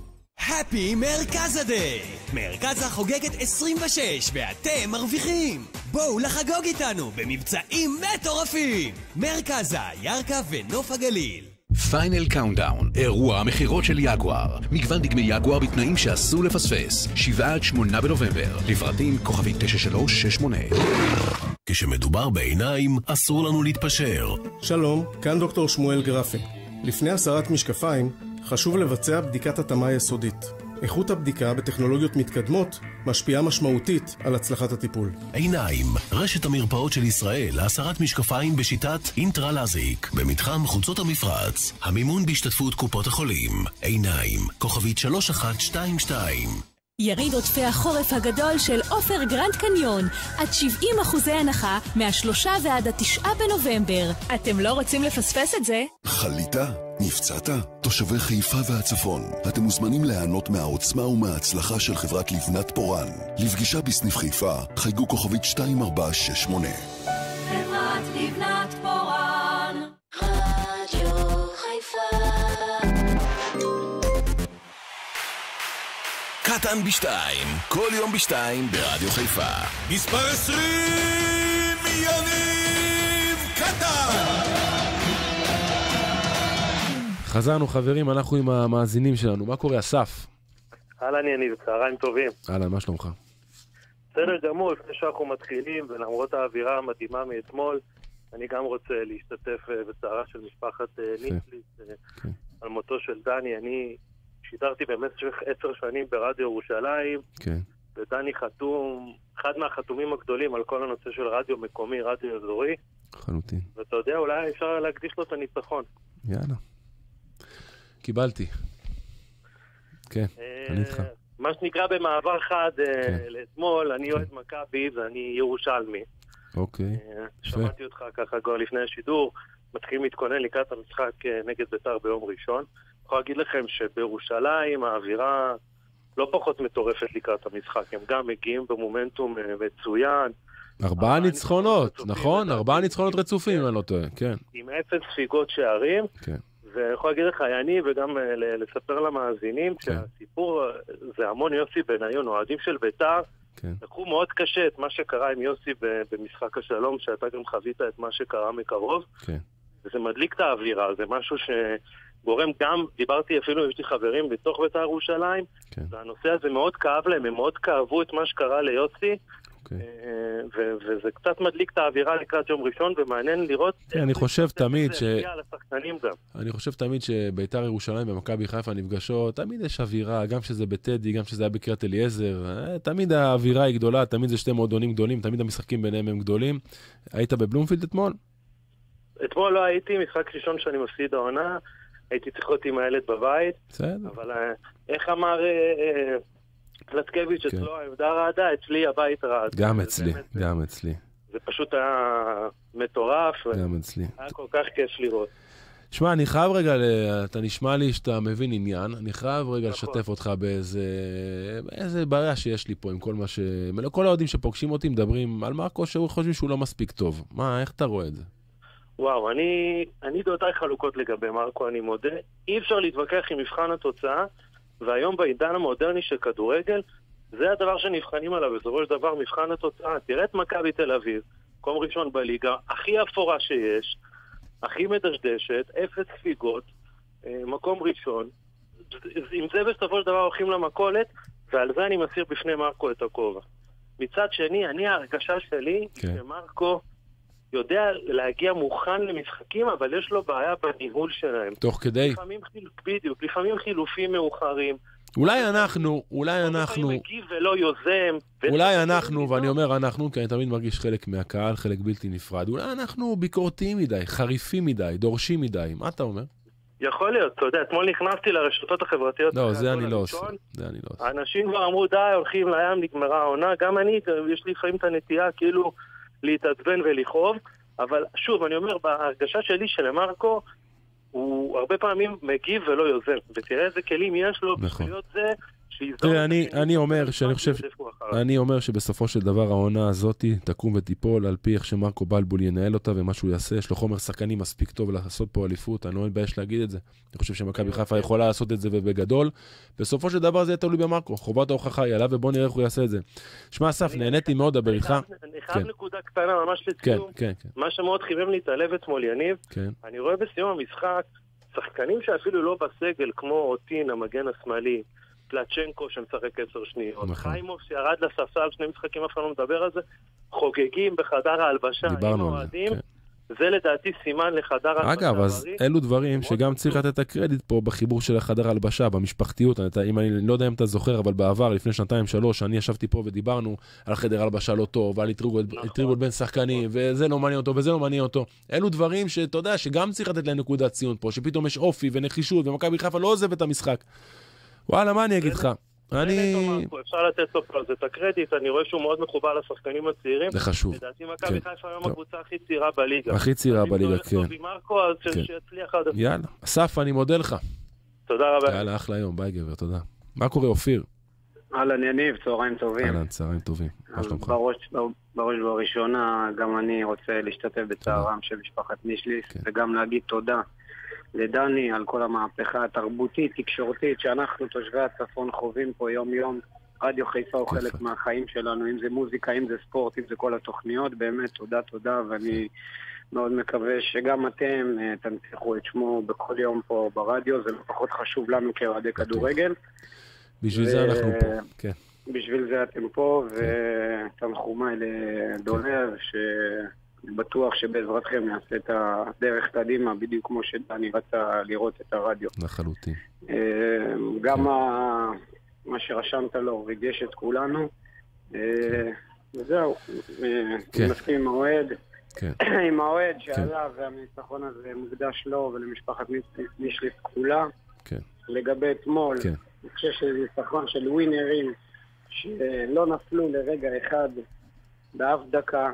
[SPEAKER 13] Happy מרכזה דיי! מרכזה חוגגת עשרים ושש ואתם מרוויחים! בואו לחגוג איתנו במבצעים מטורפים! מרכזה, ירקה ונוף הגליל.
[SPEAKER 14] פיינל קאונטדאון, אירוע המחירות של יגואר. מגוון דגמי יגואר בתנאים שאסור לפספס. שבעה עד שמונה בנובמבר. לפרטים כוכבי תשע שלוש שש שמונה.
[SPEAKER 15] כשמדובר בעיניים, אסור לנו להתפשר.
[SPEAKER 16] שלום, כאן דוקטור שמואל גרפי. לפני הסרת משקפיים, חשוב לבצע בדיקת התאמה יסודית. איכות הבדיקה בטכנולוגיות מתקדמות משפיעה משמעותית על הצלחת הטיפול.
[SPEAKER 15] עיניים, רשת המרפאות של ישראל להסרת משקפיים בשיטת אינטרלזיק במתחם חוצות המפרץ. המימון בהשתתפות קופות החולים. עיניים, כוכבית שלוש אחת שתיים שתיים.
[SPEAKER 12] יריד עודפי החורף הגדול של אופר גרנד קניון, עד שבעים אחוזי הנחה מהשלושה ועד התשעה בנובמבר. אתם לא רוצים לפספס את זה?
[SPEAKER 17] חלית? נפצעת? תושבי חיפה והצפון, אתם מוזמנים ליהנות מהעוצמה ומההצלחה של חברת לבנת פורן. לפגישה בסניף חיפה, חייגו כוכבית שתיים ארבע שש שמונה.
[SPEAKER 2] חברת לבנת פורן, רדיו חיפה.
[SPEAKER 15] קטן בשתיים, כל יום בשתיים ברדיו חיפה.
[SPEAKER 5] מספר עשרים, יניב קטן.
[SPEAKER 6] חזרנו חברים, אנחנו עם המאזינים שלנו. מה קורה, אסף?
[SPEAKER 18] אהלן יניב, צהריים טובים.
[SPEAKER 6] אהלן, מה שלומך?
[SPEAKER 18] בסדר גמור, לפני שאנחנו מתחילים, ולמרות האווירה המדהימה מאתמול, אני גם רוצה להשתתף בצערה של משפחת ניצליס על מותו של דני. אני שידרתי במשך עשר שנים ברדיו ירושלים,
[SPEAKER 6] כן.
[SPEAKER 18] ודני חתום, אחד מהחתומים הגדולים על כל הנושא של רדיו מקומי, רדיו אזורי.
[SPEAKER 6] חלוטין.
[SPEAKER 18] ואתה יודע, אולי אפשר להקדיש לו את הניצחון.
[SPEAKER 6] יאללה. קיבלתי. כן, אני איתך.
[SPEAKER 18] מה שנקרא במעבר חד לאתמול, אני אוהד מכבי ואני ירושלמי.
[SPEAKER 6] אוקיי.
[SPEAKER 18] שמעתי אותך ככה כבר לפני השידור, מתחילים להתכונן לקראת המשחק נגד בית"ר ביום ראשון. אני יכול להגיד לכם שבירושלים האווירה לא פחות מטורפת לקראת המשחק. הם גם מגיעים במומנטום מצוין.
[SPEAKER 6] ארבעה ניצחונות, נכון? ארבעה ניצחונות רצופים, אם אני לא טועה, כן.
[SPEAKER 18] עם אפס ספיגות שערים.
[SPEAKER 6] כן.
[SPEAKER 18] ואני יכול להגיד לך, אני וגם לספר למאזינים, שהסיפור זה המון יוסי בניון, אוהדים של בית"ר, לקחו מאוד קשה את מה שקרה עם יוסי במשחק השלום, שאתה גם חווית את מה שקרה מקרוב, וזה מדליק את האווירה, זה משהו שגורם גם, דיברתי אפילו, יש לי חברים בתוך בית"ר ירושלים, והנושא הזה מאוד כאב להם, הם מאוד כאבו את מה שקרה ליוסי, וזה קצת מדליק את האווירה לקראת יום ראשון, ומעניין לראות...
[SPEAKER 6] אני חושב תמיד ש...
[SPEAKER 18] אני
[SPEAKER 6] חושב תמיד שבית"ר ירושלים ומכבי חיפה נפגשות, תמיד יש אווירה, גם שזה בטדי, גם שזה היה בקריית אליעזר, תמיד האווירה היא גדולה, תמיד זה שתי מועדונים גדולים, תמיד המשחקים ביניהם הם גדולים. היית בבלומפילד אתמול?
[SPEAKER 18] אתמול לא הייתי, משחק ראשון שאני מפסיד העונה, הייתי צריך להיות עם הילד בבית, אבל איך אמר... פלטקביץ' אצלו העמדה רעדה, אצלי הבית רעד.
[SPEAKER 6] גם אצלי, גם אצלי.
[SPEAKER 18] זה פשוט היה מטורף.
[SPEAKER 6] גם אצלי.
[SPEAKER 18] היה כל כך כיף לראות.
[SPEAKER 6] שמע, אני חייב רגע, אתה נשמע לי שאתה מבין עניין, אני חייב רגע לשתף אותך באיזה בעיה שיש לי פה עם כל מה ש... כל העודים שפוגשים אותי מדברים על מרקו שהוא חושבים שהוא לא מספיק טוב. מה, איך אתה רואה את זה?
[SPEAKER 18] וואו, אני, אני דעותיי חלוקות לגבי מרקו, אני מודה. אי אפשר להתווכח עם מבחן התוצאה, והיום בעידן המודרני של כדורגל, זה הדבר שנבחנים עליו, בסופו של דבר מבחן התוצאה. תראה את מכבי תל אביב, מקום ראשון בליגה, הכי אפורה שיש, הכי מדשדשת, אפס ספיגות, מקום ראשון. עם זה בסופו של דבר הולכים למכולת, ועל זה אני מסיר בפני מרקו את הכובע. מצד שני, אני ההרגשה שלי, כן. שמרקו יודע להגיע מוכן למשחקים, אבל יש לו בעיה בניהול שלהם.
[SPEAKER 6] תוך כדי?
[SPEAKER 18] לפעמים, בדיוק, לפעמים חילופים מאוחרים.
[SPEAKER 6] אולי אנחנו, אולי אנחנו...
[SPEAKER 18] מגיב ולא יוזם.
[SPEAKER 6] אולי אנחנו, ואני אומר אנחנו, כי אני תמיד מרגיש חלק מהקהל, חלק בלתי נפרד. אולי אנחנו ביקורתיים מדי, חריפים מדי, דורשים מדי. מה אתה אומר?
[SPEAKER 18] יכול להיות, אתה יודע, אתמול נכנסתי לרשתות החברתיות.
[SPEAKER 6] לא, זה אני לא עושה. זה אני לא עושה.
[SPEAKER 18] האנשים כבר אמרו, די, הולכים לים, נגמרה העונה. גם אני, יש לי לפעמים את הנטייה, כאילו... להתעצבן ולכאוב, אבל שוב, אני אומר, בהרגשה שלי שלמרקו, הוא הרבה פעמים מגיב ולא יוזם, ותראה איזה כלים יש לו,
[SPEAKER 6] נכון.
[SPEAKER 18] בשבילות זה,
[SPEAKER 6] תראה, אני, אני אומר שאני חושב, אני אומר שבסופו של דבר העונה הזאת תקום ותיפול על פי איך שמרקו בלבול ינהל אותה ומה שהוא יעשה, יש לו חומר שחקנים מספיק טוב לעשות פה אליפות, אני לא מתבייש להגיד את זה. אני חושב שמכבי חיפה יכולה לעשות את זה ובגדול. בסופו של דבר זה יהיה תלוי במרקו, חובת ההוכחה היא עליו ובוא נראה איך הוא יעשה את זה. שמע אסף, נהניתי מאוד לדבר איתך.
[SPEAKER 18] אני חייב נקודה קטנה ממש לסיום. מה שמאוד חימם לי את הלב אתמול יניב, אני רואה בסיום המשחק שחקנים שאפילו לא בסגל כמו אוטין המגן השמאלי, פלצ'נקו שמשחק עשר שניות, חיימוב שירד לספסל שני משחקים אף אחד לא מדבר על זה, חוגגים בחדר ההלבשה עם אוהדים, זה לדעתי סימן לחדר ההלבשה.
[SPEAKER 6] אגב, אז אלו דברים שגם צריך לתת את הקרדיט פה בחיבור של החדר ההלבשה, במשפחתיות. אם אני לא יודע אם אתה זוכר, אבל בעבר, לפני שנתיים שלוש, אני ישבתי פה ודיברנו על חדר ההלבשה לא טוב, ועל התריגות בין שחקנים, וזה לא מעניין אותו, וזה לא מעניין אותו. אלו דברים שאתה יודע שגם צריך לתת להם נקודת ציון פה, שפתאום יש אופי ונחישות, ומכבי חיפה לא עוזב את המשחק. וואלה, מה אני אגיד לך? אני...
[SPEAKER 18] אפשר לתת לו את הקרדיט, אני רואה שהוא מאוד מחובר לשחקנים הצעירים.
[SPEAKER 6] זה חשוב.
[SPEAKER 18] לדעתי מכבי חיפה היום הקבוצה הכי צעירה בליגה.
[SPEAKER 6] הכי צעירה בליגה, כן.
[SPEAKER 18] אז שיצליח עד...
[SPEAKER 6] יאללה. אסף, אני מודה לך.
[SPEAKER 18] תודה רבה.
[SPEAKER 6] יאללה, אחלה יום, ביי גבר, תודה. מה קורה, אופיר?
[SPEAKER 19] אהלן יניב, צהריים טובים.
[SPEAKER 6] אהלן, צהריים טובים.
[SPEAKER 19] בראש ובראשונה, גם אני רוצה להשתתף בצערם של משפחת נישליס, וגם להגיד תודה לדני על כל המהפכה התרבותית, תקשורתית, שאנחנו תושבי הצפון חווים פה יום יום. רדיו חיפה הוא חלק מהחיים שלנו, אם זה מוזיקה, אם זה ספורט, אם זה כל התוכניות. באמת תודה תודה, ואני מאוד מקווה שגם אתם תנציחו את שמו בכל יום פה ברדיו, זה פחות חשוב לנו כאוהדי כדורגל.
[SPEAKER 6] בשביל זה אנחנו פה, כן.
[SPEAKER 19] בשביל זה אתם פה, ותנחומיי לדולב, ש... בטוח שבעזרתכם נעשה את הדרך קדימה, בדיוק כמו שדני רצה לראות את הרדיו.
[SPEAKER 6] לחלוטין.
[SPEAKER 19] גם מה שרשמת לו ריגש את כולנו. וזהו, אני מסכים עם האוהד. עם האוהד שעלה, והניצחון הזה מוקדש לו ולמשפחת נישליס כולה. לגבי אתמול, אני חושב שזה ניצחון של ווינרים שלא נפלו לרגע אחד באף דקה.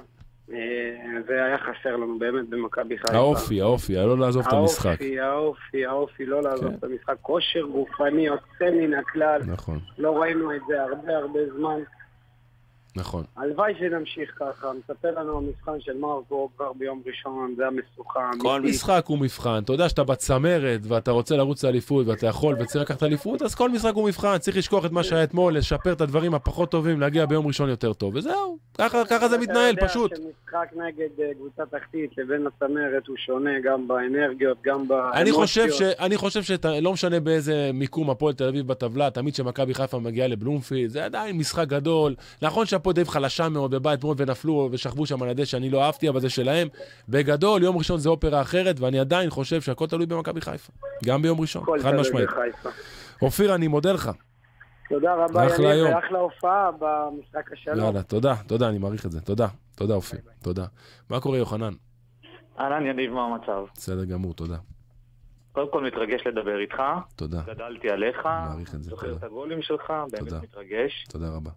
[SPEAKER 19] זה היה חסר לנו באמת במכבי חיפה.
[SPEAKER 6] האופי, האופי, לא לעזוב את המשחק.
[SPEAKER 19] האופי, האופי, האופי, לא לעזוב את המשחק. כושר גופני, יוצא מן הכלל.
[SPEAKER 6] נכון.
[SPEAKER 19] לא ראינו את זה הרבה הרבה זמן.
[SPEAKER 6] נכון.
[SPEAKER 19] הלוואי שנמשיך ככה. מצפה לנו המבחן של מרקו כבר ביום ראשון, זה המסוכה.
[SPEAKER 6] כל משחק הוא מבחן. אתה יודע שאתה בצמרת ואתה רוצה לרוץ לאליפות ואתה יכול וצריך לקחת אליפות, אז כל משחק הוא מבחן. צריך לשכוח את מה שהיה אתמול, לשפר את הדברים הפחות טובים, להגיע ביום ראשון יותר טוב. וזהו. ככה, ככה זה מתנהל, פשוט.
[SPEAKER 19] אתה יודע שמשחק נגד קבוצה תחתית לבין הצמרת הוא שונה גם באנרגיות, גם באמוציות.
[SPEAKER 6] אני חושב ש, אני חושב שלא משנה באיזה מיקום הפועל תל אביב בטבלה, תמיד שמכבי חיפה מגיעה לבלומפילד, זה עדיין משחק גדול. נכון שהפועל תל אביב חלשה מאוד בבית מאוד ונפלו ושכבו שם על הדשא שאני לא אהבתי, אבל זה שלהם. בגדול, יום ראשון זה אופרה אחרת, ואני עדיין חושב שהכל תלוי במכבי חיפה. גם ביום ראשון, חד משמעית. אופיר, אני מודה לך.
[SPEAKER 19] תודה רבה, יניב, ואחלה הופעה במשחק השלום.
[SPEAKER 6] יאללה, תודה, תודה, אני מעריך את זה. תודה, תודה אופיר, תודה. מה קורה יוחנן?
[SPEAKER 20] אהלן יניב, מה המצב?
[SPEAKER 6] בסדר גמור, תודה.
[SPEAKER 20] קודם כל מתרגש לדבר איתך.
[SPEAKER 6] תודה.
[SPEAKER 20] גדלתי עליך.
[SPEAKER 6] מעריך את זה,
[SPEAKER 20] זוכר את הגולים שלך, באמת מתרגש.
[SPEAKER 6] תודה רבה.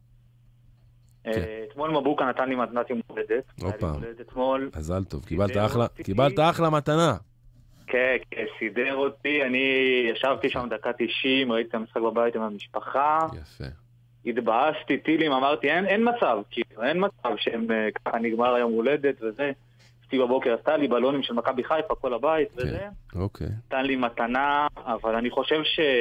[SPEAKER 20] אתמול מבוקה נתן לי מתנת יום הולדת.
[SPEAKER 6] אופה.
[SPEAKER 20] אתמול.
[SPEAKER 6] מזל טוב, קיבלת אחלה, קיבלת אחלה מתנה.
[SPEAKER 20] כן, כן, סידר אותי, אני ישבתי שם דקה תשעים, ראיתי את המשחק בבית עם המשפחה.
[SPEAKER 6] יפה.
[SPEAKER 20] התבאסתי טילים, אמרתי, אין, אין מצב, כאילו, אין מצב שהם ככה נגמר היום הולדת וזה. עשיתי בבוקר, עשתה לי בלונים של מכבי חיפה, כל הבית וזה.
[SPEAKER 6] אוקיי.
[SPEAKER 20] נתן לי מתנה, אבל אני חושב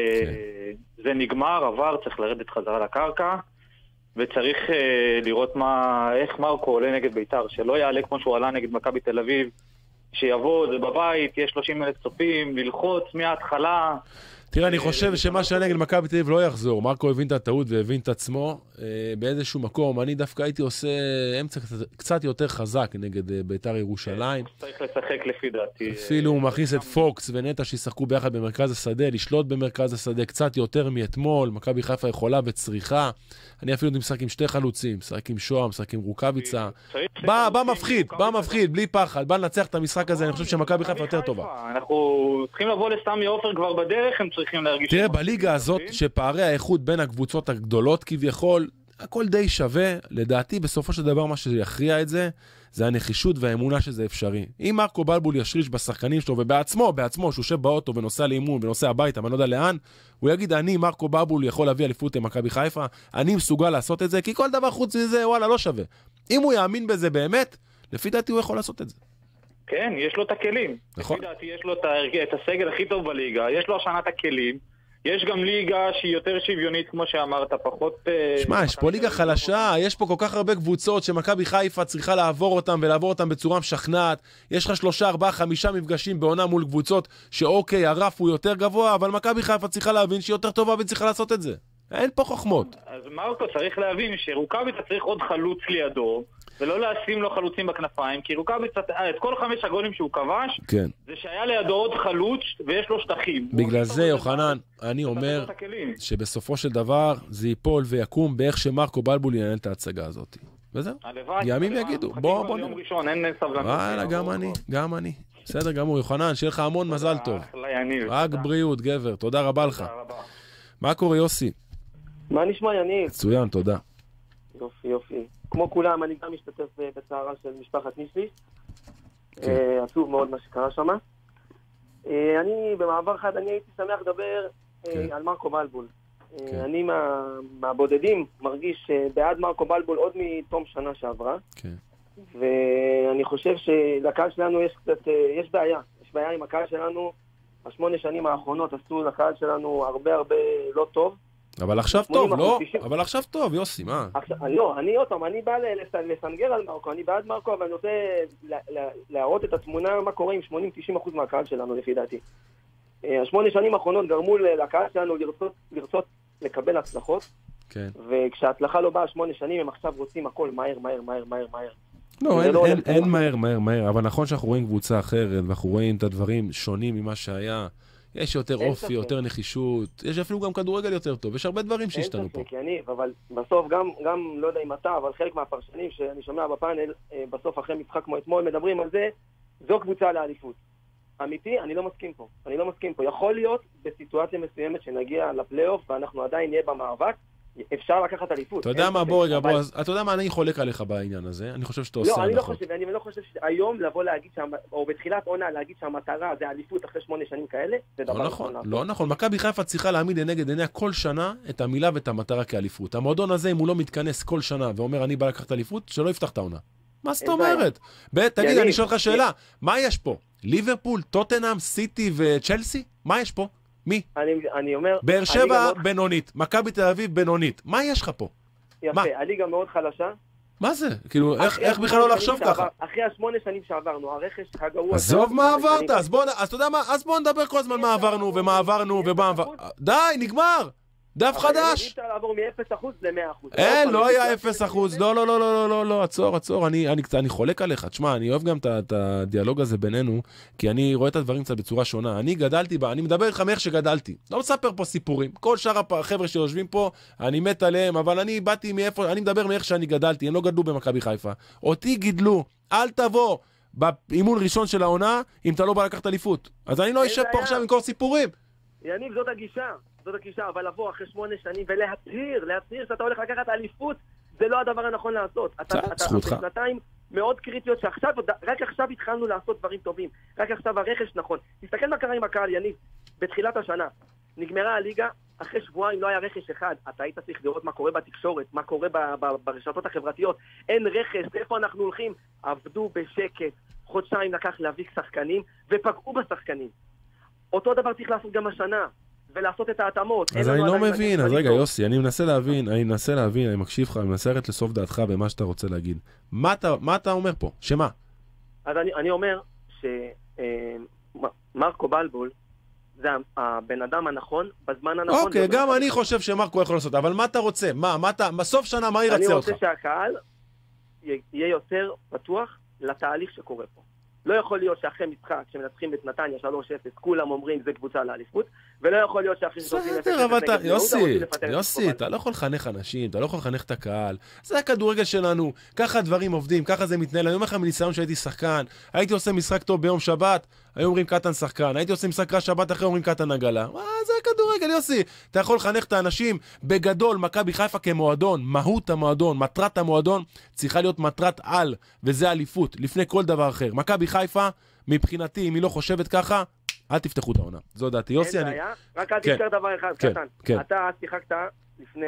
[SPEAKER 20] שזה נגמר, עבר, צריך לרדת חזרה לקרקע. וצריך uh, לראות מה, איך מרקו עולה נגד ביתר, שלא יעלה כמו שהוא עלה נגד מכבי תל אביב, שיבוא, זה בבית, יש שלושים אלף צופים, ללחוץ מההתחלה.
[SPEAKER 6] תראה, אני חושב שמה שהיה נגד מכבי תל אביב לא יחזור. מרקו הבין את הטעות והבין את עצמו באיזשהו מקום. אני דווקא הייתי עושה אמצע קצת יותר חזק נגד ביתר ירושלים.
[SPEAKER 20] צריך לשחק לפי דעתי.
[SPEAKER 6] אפילו הוא מכניס את פוקס ונטע שישחקו ביחד במרכז השדה, לשלוט במרכז השדה קצת יותר מאתמול. מכבי חיפה יכולה וצריכה. אני אפילו משחק עם שתי חלוצים, משחק עם שואה, משחק עם רוקאביצה. בא, בא מפחיד, בא מפחיד, בלי פחד. בא לנצח את המשחק הזה, אני חושב שמכבי חיפה יותר טובה.
[SPEAKER 20] אנחנו צריכים לבוא לסמי עופר כבר בדרך, הם צריכים להרגיש...
[SPEAKER 6] תראה, בליגה הזאת, שפערי האיכות בין הקבוצות הגדולות כביכול, הכל די שווה, לדעתי בסופו של דבר מה שיכריע את זה, זה הנחישות והאמונה שזה אפשרי. אם מרקו בלבול ישריש בשחקנים שלו, ובעצמו, בעצמו, שהוא יושב באוטו ונוסע לאימון ונוסע הביתה, אני לא יודע לאן, הוא יגיד, אני, מרקו בלבול, יכול להביא אליפות למכבי חיפה, אני מסוגל לעשות את זה, כי כל דבר חוץ מזה, וואלה, לא שווה. אם הוא יאמין בזה באמת, לפי דעתי הוא יכול לעשות את זה.
[SPEAKER 20] כן, יש לו את הכלים.
[SPEAKER 6] נכון.
[SPEAKER 20] לפי דעתי יש לו את הסגל הכי טוב בליגה, יש לו השנה את הכלים, יש גם ליגה שהיא יותר שוויונית, כמו שאמרת, פחות...
[SPEAKER 6] שמע, יש פה ליגה חלשה, יש פה כל כך הרבה קבוצות שמכבי חיפה צריכה לעבור אותם ולעבור אותם בצורה משכנעת. יש לך שלושה, ארבעה, חמישה מפגשים בעונה מול קבוצות שאוקיי, הרף הוא יותר גבוה, אבל מכבי חיפה צריכה להבין שהיא יותר טובה וצריכה לעשות את זה. אין פה חוכמות.
[SPEAKER 20] אז מרקו צריך להבין שרוקאביצה צריך עוד חלוץ לידו, ולא לשים לו חלוצים בכנפיים, כי רוקאביצה, את כל חמש הגולים שהוא כבש,
[SPEAKER 6] כן.
[SPEAKER 20] זה שהיה לידו עוד חלוץ ויש לו שטחים.
[SPEAKER 6] בגלל זה, יוחנן, אני אומר שבסופו של דבר זה ייפול ויקום באיך שמרקו בלבול ינהל את ההצגה הזאת. וזהו. ימים יגידו. בוא, בוא נראה.
[SPEAKER 20] ראשון, אין סבלנות.
[SPEAKER 6] וואלה, גם אני, גם אני. בסדר גמור, יוחנן, שיהיה לך המון מזל טוב. רק בריאות, גבר. תודה רבה לך. מה קורה, יוסי?
[SPEAKER 21] מה נשמע, יניב?
[SPEAKER 6] מצוין, תודה.
[SPEAKER 21] יופי, יופי. כמו כולם, אני גם משתתף בצערה של משפחת נישליס. עצוב מאוד מה שקרה שם. אני, במעבר חד, אני הייתי שמח לדבר על מרקו בלבול. אני מהבודדים מרגיש בעד מרקו בלבול עוד מתום שנה שעברה. ואני חושב שלקהל שלנו יש קצת, יש בעיה. יש בעיה עם הקהל שלנו. השמונה שנים האחרונות עשו לקהל שלנו הרבה הרבה לא טוב.
[SPEAKER 6] אבל עכשיו טוב, לא? אבל עכשיו טוב, יוסי, מה?
[SPEAKER 21] לא, אני עוד פעם, אני בא לסנגר על מרקו, אני בעד מרקו, אבל אני רוצה להראות את התמונה, מה קורה עם שמונים תשעים אחוז מהקהל שלנו, לפי דעתי. השמונה שנים האחרונות גרמו לקהל שלנו לרצות לקבל הצלחות, וכשההצלחה לא באה שמונה שנים, הם עכשיו רוצים הכל מהר, מהר, מהר, מהר, מהר.
[SPEAKER 6] לא, אין מהר, מהר, מהר, אבל נכון שאנחנו רואים קבוצה אחרת, ואנחנו רואים את הדברים שונים ממה שהיה. יש יותר אופי, יותר נחישות, יש אפילו גם כדורגל יותר טוב, יש הרבה דברים שהשתנו פה.
[SPEAKER 21] אין ספק, יניב, אבל בסוף גם, גם, לא יודע אם אתה, אבל חלק מהפרשנים שאני שומע בפאנל, בסוף אחרי משחק כמו אתמול, מדברים על זה, זו קבוצה לאליפות. אמיתי, אני לא מסכים פה. אני לא מסכים פה. יכול להיות בסיטואציה מסוימת שנגיע לפלייאוף, ואנחנו עדיין נהיה במאבק, אפשר לקחת אליפות.
[SPEAKER 6] אתה יודע מה, בוא רגע, בוא, אתה יודע מה, אני חולק עליך בעניין הזה, אני חושב שאתה עושה
[SPEAKER 21] הנחות. לא, אני לא חושב, אני לא חושב שהיום לבוא להגיד, או בתחילת עונה להגיד שהמטרה זה אליפות אחרי שמונה שנים כאלה, זה דבר נכון.
[SPEAKER 6] לא נכון, מכבי חיפה צריכה להעמיד לנגד עיניה כל שנה את המילה ואת המטרה כאליפות. המועדון הזה, אם הוא לא מתכנס כל שנה ואומר אני בא לקחת אליפות, שלא יפתח את העונה. מה זאת אומרת? תגיד, אני שואל לך שאלה, מה יש פה? ליברפול, טוטנהאם, סיטי וצ'לסי? מה יש פה? מי?
[SPEAKER 21] אני, אני אומר...
[SPEAKER 6] באר שבע בינונית, מכבי תל אביב בינונית. מה יש לך פה?
[SPEAKER 21] יפה, הליגה מאוד חלשה.
[SPEAKER 6] מה זה? כאילו, איך, איך בכלל לא לחשוב ככה?
[SPEAKER 21] אחרי השמונה שנים שעברנו, הרכש הגרוע...
[SPEAKER 6] עזוב מה עברת, אז בוא, אז אתה יודע מה, אז בוא נדבר כל הזמן מה עברנו ומה עברנו ומה עברנו. די, נגמר! דף חדש!
[SPEAKER 21] אי אפשר לעבור מ-אפס אחוז ל-מאה אחוז.
[SPEAKER 6] אין, לא היה אפס אחוז, לא, לא, לא, לא, לא, לא, עצור, עצור, אני חולק עליך, תשמע, אני אוהב גם את הדיאלוג הזה בינינו, כי אני רואה את הדברים קצת בצורה שונה, אני גדלתי בה, אני מדבר איתך מאיך שגדלתי, לא מספר פה סיפורים, כל שאר החבר'ה שיושבים פה, אני מת עליהם, אבל אני באתי מאיפה, אני מדבר מאיך שאני גדלתי, הם לא גדלו במכבי חיפה, אותי גידלו, אל תבוא באימון ראשון של העונה, אם אתה לא בא לקחת אליפות, אז אני לא אשב פה עכשיו עם כל סיפורים.
[SPEAKER 21] יניב, זאת הגישה. זאת הגישה, אבל לבוא אחרי שמונה שנים ולהצהיר, להצהיר שאתה הולך לקחת אליפות, זה לא הדבר הנכון לעשות. אתה, אתה, בשנתיים מאוד קריטיות שעכשיו, רק עכשיו התחלנו לעשות דברים טובים. רק עכשיו הרכש נכון. תסתכל מה קרה עם הקהל, יניב. בתחילת השנה, נגמרה הליגה, אחרי שבועיים לא היה רכש אחד. אתה היית צריך לראות מה קורה בתקשורת, מה קורה ב, ב, ברשתות החברתיות. אין רכש, איפה אנחנו הולכים? עבדו בשקט, חודשיים לקח להביא שחקנים, ופגעו בשחקנים. אותו דבר צריך לעשות גם השנה. ולעשות את ההתאמות.
[SPEAKER 6] אז אני לא מבין, אז רגע יוסי, אני מנסה להבין, אני מנסה להבין, אני מקשיב לך, אני מנסה לרדת לסוף דעתך במה שאתה רוצה להגיד. מה אתה, מה אתה אומר פה? שמה?
[SPEAKER 21] אז אני, אני אומר שמרקו בלבול זה הבן אדם הנכון, בזמן הנכון.
[SPEAKER 6] אוקיי, גם אני חושב שמרקו יכול לעשות, אבל מה אתה רוצה? מה, מה אתה, בסוף שנה, מה ירצה אותך?
[SPEAKER 21] אני רוצה שהקהל יהיה יותר פתוח לתהליך שקורה פה. לא יכול להיות שאחרי משחק, כשמנצחים את נתניה שלוש אפס, כולם אומרים זה קבוצה לאליפות, ולא יכול להיות שאחרי שתוצאים אפס אפס נגד
[SPEAKER 6] יוסי, יוסי, אתה לא יכול לחנך אנשים, אתה לא יכול לחנך את הקהל, זה הכדורגל שלנו, ככה הדברים עובדים, ככה זה מתנהל, אני אומר לך מניסיון שהייתי שחקן, הייתי עושה משחק טוב ביום שבת, היו אומרים קטן שחקן, הייתי עושה משחק רע שבת אחרי אומרים קטן עגלה. מה זה כדורגל, יוסי? אתה יכול לחנך את האנשים בגדול, מכבי חיפה כמועדון, מהות המועדון, מטרת המועדון, צריכה להיות מטרת על, וזה אליפות, לפני כל דבר אחר. מכבי חיפה, מבחינתי, אם היא לא חושבת ככה, אל תפתחו את העונה. זו דעתי. יוסי, אני...
[SPEAKER 21] רק אל תזכר דבר אחד, קטן. אתה שיחקת לפני...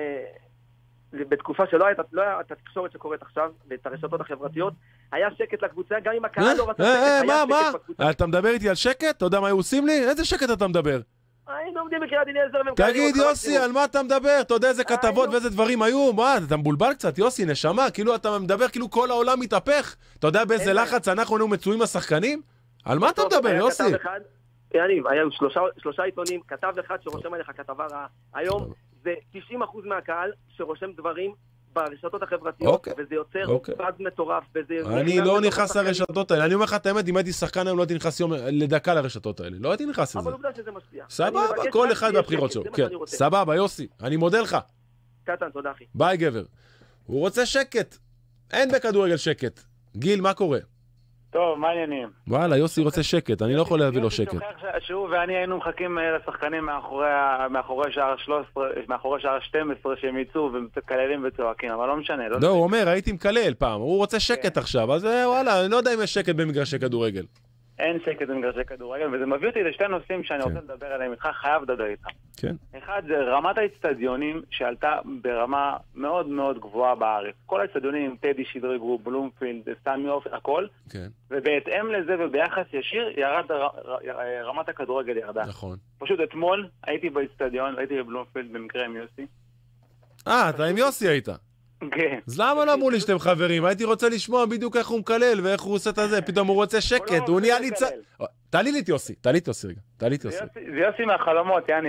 [SPEAKER 21] בתקופה שלא הייתה, לא הייתה את התקשורת שקורית עכשיו, ואת הרשתות החברתיות, היה שקט לקבוצה, גם אם הקהל לא רצה שקט, היה שקט בקבוצה.
[SPEAKER 6] אתה מדבר איתי על שקט? אתה יודע מה היו עושים לי? איזה שקט אתה מדבר?
[SPEAKER 21] היינו עומדים בקריית אליעזר.
[SPEAKER 6] תגיד יוסי, על מה אתה מדבר? אתה יודע איזה כתבות ואיזה דברים היו? מה, אתה מבולבל קצת, יוסי, נשמה, כאילו אתה מדבר, כאילו כל העולם מתהפך. אתה יודע באיזה לחץ אנחנו היינו מצויים השחקנים? על מה אתה מדבר, יוסי?
[SPEAKER 21] יניב, היו שלושה עיתונים, כתב אחד שרושם עליך כתבה רעה. היום זה תשעים אחוז מהקהל שרושם דברים ברשתות החברתיות, וזה יוצר באז מטורף.
[SPEAKER 6] אני לא נכנס לרשתות האלה, אני אומר לך את האמת, אם הייתי שחקן היום לא הייתי נכנס יום לדקה לרשתות האלה, לא הייתי נכנס לזה.
[SPEAKER 21] אבל עובדה שזה משפיע.
[SPEAKER 6] סבבה, כל אחד בבחירות שלו. סבבה, יוסי, אני מודה לך.
[SPEAKER 21] קטן, תודה אחי.
[SPEAKER 6] ביי גבר. הוא רוצה שקט. אין בכדורגל שקט. גיל, מה קורה?
[SPEAKER 20] טוב, מה העניינים?
[SPEAKER 6] וואלה, יוסי רוצה שקט, אני לא יכול להביא לו שקט.
[SPEAKER 20] יוסי שוכח שהוא ואני היינו מחכים לשחקנים מאחורי שער שלוש עשרה, מאחורי שער שתים עשרה שהם יצאו ומקללים וצועקים, אבל לא משנה.
[SPEAKER 6] לא, הוא אומר, הייתי מקלל פעם, הוא רוצה שקט עכשיו, אז וואלה, אני לא יודע אם יש שקט במגרשי כדורגל.
[SPEAKER 20] אין שקט במגרשי כדורגל, וזה מביא אותי לשתי נושאים שאני רוצה לדבר עליהם איתך, חייב לדבר איתם.
[SPEAKER 6] כן.
[SPEAKER 20] אחד זה רמת האצטדיונים שעלתה ברמה מאוד מאוד גבוהה בארץ. כל האצטדיונים, טדי שדרגו, בלומפילד, סמי אופן, הכל.
[SPEAKER 6] כן.
[SPEAKER 20] ובהתאם לזה וביחס ישיר, ירד רמת הכדורגל ירדה.
[SPEAKER 6] נכון.
[SPEAKER 20] פשוט אתמול הייתי באצטדיון, הייתי בבלומפילד במקרה עם יוסי.
[SPEAKER 6] אה, אתה עם יוסי היית.
[SPEAKER 20] כן.
[SPEAKER 6] אז למה לא אמרו לי שאתם חברים? הייתי רוצה לשמוע בדיוק איך הוא מקלל ואיך הוא עושה את זה, פתאום הוא רוצה שקט, הוא נהיה לי צ... תעלי לי את יוסי, תעלי את יוסי רגע, תעלי את יוסי.
[SPEAKER 20] זה יוסי מהחלומות, יאני,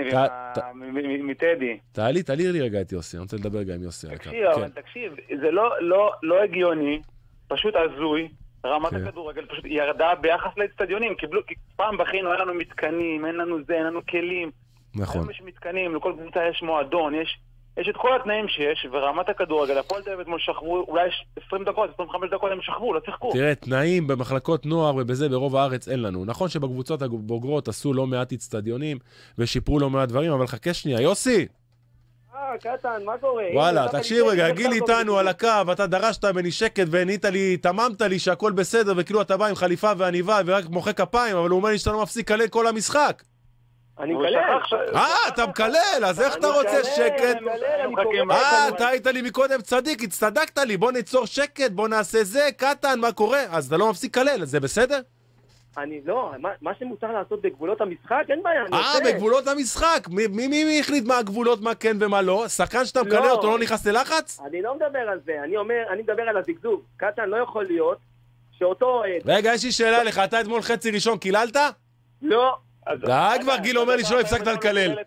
[SPEAKER 20] מטדי.
[SPEAKER 6] תעלי, תעלי לי רגע את יוסי, אני רוצה לדבר גם עם יוסי.
[SPEAKER 20] תקשיב, אבל תקשיב, זה לא הגיוני, פשוט הזוי, רמת הכדורגל פשוט ירדה ביחס לאצטדיונים, כי פעם בכינו, אין לנו מתקנים, אין לנו זה, אין לנו כלים.
[SPEAKER 6] נכון.
[SPEAKER 20] היום יש מתקנים, לכל קבוצה יש מועדון, יש... יש את כל התנאים שיש, ורמת הכדורגל, הפועל תל אביב שכבו, אולי עשרים דקות, עשרים וחמש דקות הם שכבו, לא צחקו.
[SPEAKER 6] תראה, תנאים במחלקות נוער ובזה ברוב הארץ אין לנו. נכון שבקבוצות הבוגרות עשו לא מעט אצטדיונים ושיפרו לא מעט דברים, אבל חכה שנייה, יוסי!
[SPEAKER 21] אה, קטן, מה קורה?
[SPEAKER 6] וואלה, תקשיב רגע, גיל איתנו על הקו, אתה דרשת ממני שקט ונית לי, תממת לי שהכל בסדר, וכאילו אתה בא עם חליפה ועניבה ורק מוחא כפיים, אבל הוא אומר לי שאתה לא מפסיק לקלל כל המשחק.
[SPEAKER 21] אני מקלל.
[SPEAKER 6] אה, אתה מקלל, אז איך אתה רוצה שקט? אה, אתה היית לי מקודם צדיק, הצטדקת לי, בוא ניצור שקט, בוא נעשה זה, קטן, מה קורה? אז אתה לא מפסיק לקלל, זה בסדר?
[SPEAKER 21] אני לא, מה שמותר לעשות בגבולות המשחק, אין בעיה.
[SPEAKER 6] אה, בגבולות המשחק, מי החליט מה הגבולות, מה כן ומה לא? שחקן שאתה מקלל אותו לא נכנס ללחץ?
[SPEAKER 21] אני לא מדבר על זה, אני אומר, אני מדבר על הזגזוג. קטן, לא יכול להיות שאותו...
[SPEAKER 6] רגע, יש לי שאלה לך, אתה אתמול חצי ראשון קיללת?
[SPEAKER 21] לא.
[SPEAKER 6] די כבר, גיל אומר לי שלא הפסקת לקלל.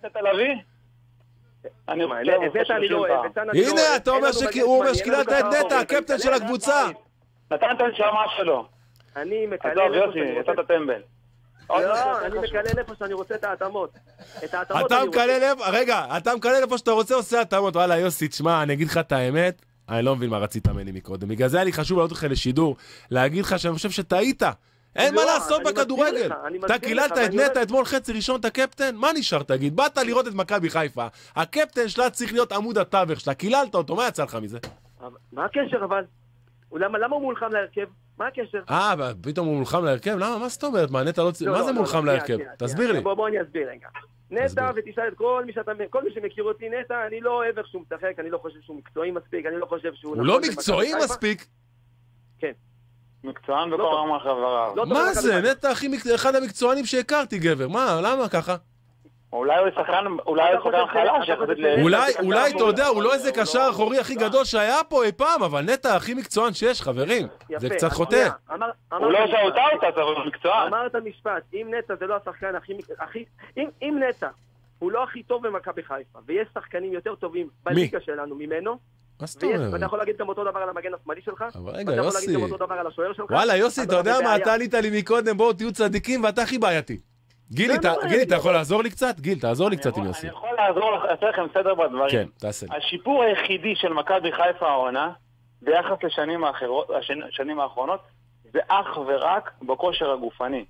[SPEAKER 21] אני הבאת אני לא אוהב.
[SPEAKER 6] הנה, אתה אומר שהוא אומר שקיללת את נטע, הקפטן של הקבוצה.
[SPEAKER 20] נתן את הנשמה שלו.
[SPEAKER 21] אני מקלל...
[SPEAKER 20] עזוב יוסי, יצאת הטמבל.
[SPEAKER 21] לא, אני מקלל איפה שאני רוצה את ההתאמות.
[SPEAKER 6] אתה מקלל איפה, רגע, אתה מקלל איפה שאתה רוצה עושה התאמות. וואלה יוסי, תשמע, אני אגיד לך את האמת, אני לא מבין מה רצית ממני מקודם. בגלל זה היה לי חשוב לעלות לך לשידור, להגיד לך שאני חושב שטעית. אין מה לעשות בכדורגל. אתה קיללת את נטע אתמול חצי ראשון את הקפטן? מה נשאר תגיד? באת לראות את מכבי חיפה. הקפטן שלה צריך להיות עמוד התווך שלה. קיללת אותו, מה יצא לך מזה?
[SPEAKER 21] מה הקשר אבל? למה הוא מולחם להרכב? מה הקשר?
[SPEAKER 6] אה, פתאום הוא מולחם להרכב? למה? מה זאת אומרת? מה נטע לא צריך... מה זה מולחם להרכב? תסביר לי.
[SPEAKER 21] בוא אני אסביר רגע. נטע, ותשאל את כל מי שאתה... כל מי שמכיר אותי, נטע, אני לא אוהב איך שהוא משחק, אני לא חושב שהוא מקצועי מספיק, אני לא חושב שהוא...
[SPEAKER 6] הוא לא מקצועי מספיק?
[SPEAKER 21] כן.
[SPEAKER 20] מקצוען בכל רמה חברה.
[SPEAKER 6] מה זה? נטע הכי אחד המקצוענים שהכרתי גבר. מה? למה ככה?
[SPEAKER 20] אולי הוא שחקן, אולי הוא שחקן חלש.
[SPEAKER 6] אולי, אולי, אתה יודע, הוא לא איזה קשר אחורי הכי גדול שהיה פה אי פעם, אבל נטע הכי מקצוען שיש, חברים. זה קצת חוטא.
[SPEAKER 20] הוא לא שאותה אותה, אבל הוא מקצוען.
[SPEAKER 21] אמרת משפט, אם נטע זה לא השחקן הכי... אם נטע הוא לא הכי טוב במכבי חיפה, ויש שחקנים יותר טובים בליגה שלנו ממנו,
[SPEAKER 6] מה זאת אומרת?
[SPEAKER 21] ואתה יכול להגיד גם אותו דבר על המגן השמאלי שלך?
[SPEAKER 6] אבל רגע, יוסי.
[SPEAKER 21] ואתה יכול להגיד גם אותו דבר על השוער שלך?
[SPEAKER 6] וואלה, יוסי, אתה יודע מה? אתה עלית לי מקודם, בואו תהיו צדיקים, ואתה הכי בעייתי. גילי, אתה יכול לעזור לי קצת? גיל, תעזור לי קצת עם יוסי.
[SPEAKER 20] אני יכול לעזור לכם סדר בדברים.
[SPEAKER 6] כן, תעשה לי.
[SPEAKER 20] השיפור היחידי של מכבי חיפה העונה, ביחס לשנים האחרונות, זה אך ורק בכושר הגופני.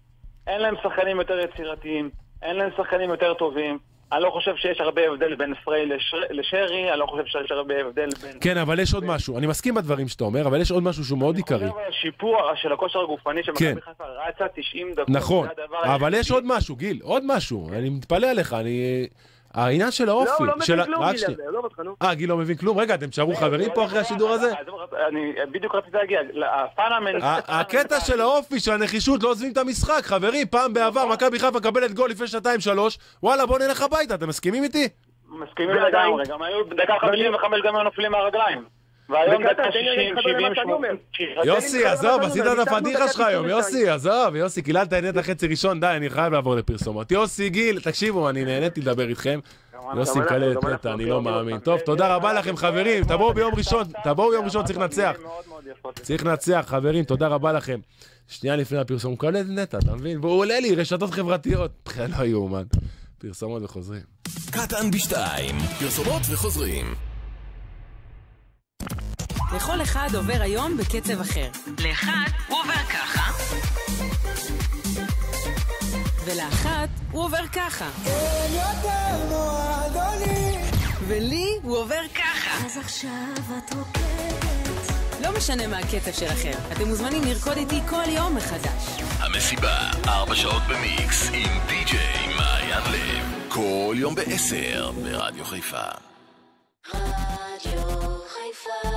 [SPEAKER 20] אין להם שחקנים יותר יצירתיים, אין להם שחקנים יותר טובים. אני לא חושב שיש הרבה הבדל בין פריי לשרי, אני לא חושב שיש הרבה הבדל בין...
[SPEAKER 6] כן, אבל יש עוד משהו. אני מסכים בדברים שאתה אומר, אבל יש עוד משהו שהוא מאוד עיקרי.
[SPEAKER 20] אני חושב על השיפור של הכושר הגופני של מכבי חיפה רצה תשעים דקות.
[SPEAKER 6] נכון, אבל יש עוד משהו, גיל, עוד משהו. אני מתפלא עליך, אני... העניין של האופי.
[SPEAKER 21] לא, הוא לא מבין כלום, גיל הזה, לא בתחנו.
[SPEAKER 6] אה, גיל לא מבין כלום? רגע, אתם תשארו חברים פה אחרי השידור הזה?
[SPEAKER 20] אני בדיוק רציתי להגיע, הפאנאמן...
[SPEAKER 6] הקטע של האופי, של הנחישות, לא עוזבים את המשחק, חברים, פעם בעבר, מכבי חיפה קבלת גול לפני שנתיים שלוש, וואלה, בוא נלך הביתה, אתם מסכימים איתי?
[SPEAKER 20] מסכימים לגמרי, גם היו דקה חמישים וחמש גם היו נופלים מהרגליים. והיום דקה שישים, שבעים, שמונים...
[SPEAKER 6] יוסי, עזוב, עשית את הפדיחה שלך היום, יוסי, עזוב, יוסי, קיללת את החצי ראשון, די, אני חייב לעבור לפרסומות. יוסי, גיל, תקשיבו, אני נהניתי לדבר איתכם. יוסי מקלל את נטע, אני לא מאמין. טוב, תודה רבה לכם, חברים, תבואו ביום ראשון, תבואו ביום ראשון, צריך לנצח. צריך לנצח, חברים, תודה רבה לכם. שנייה לפני הפרסום, מקלל את נטע, אתה מבין? והוא עולה לי, רשתות חברתיות. לא יאומן. פרסומות וחוזרים.
[SPEAKER 15] קטן בשתיים, פרסומות וחוזרים.
[SPEAKER 3] לכל אחד עובר היום בקצב אחר. לאחד הוא עובר ככה, ולאחת הוא עובר ככה. ולי הוא עובר ככה.
[SPEAKER 2] אז עכשיו את רוקדת.
[SPEAKER 3] לא משנה מה הקצב שלכם, אתם מוזמנים לרקוד איתי כל יום מחדש.
[SPEAKER 15] המסיבה, ארבע שעות במיקס עם די-ג'יי מעיין לב. כל יום בעשר ברדיו חיפה.
[SPEAKER 2] רדיו חיפה.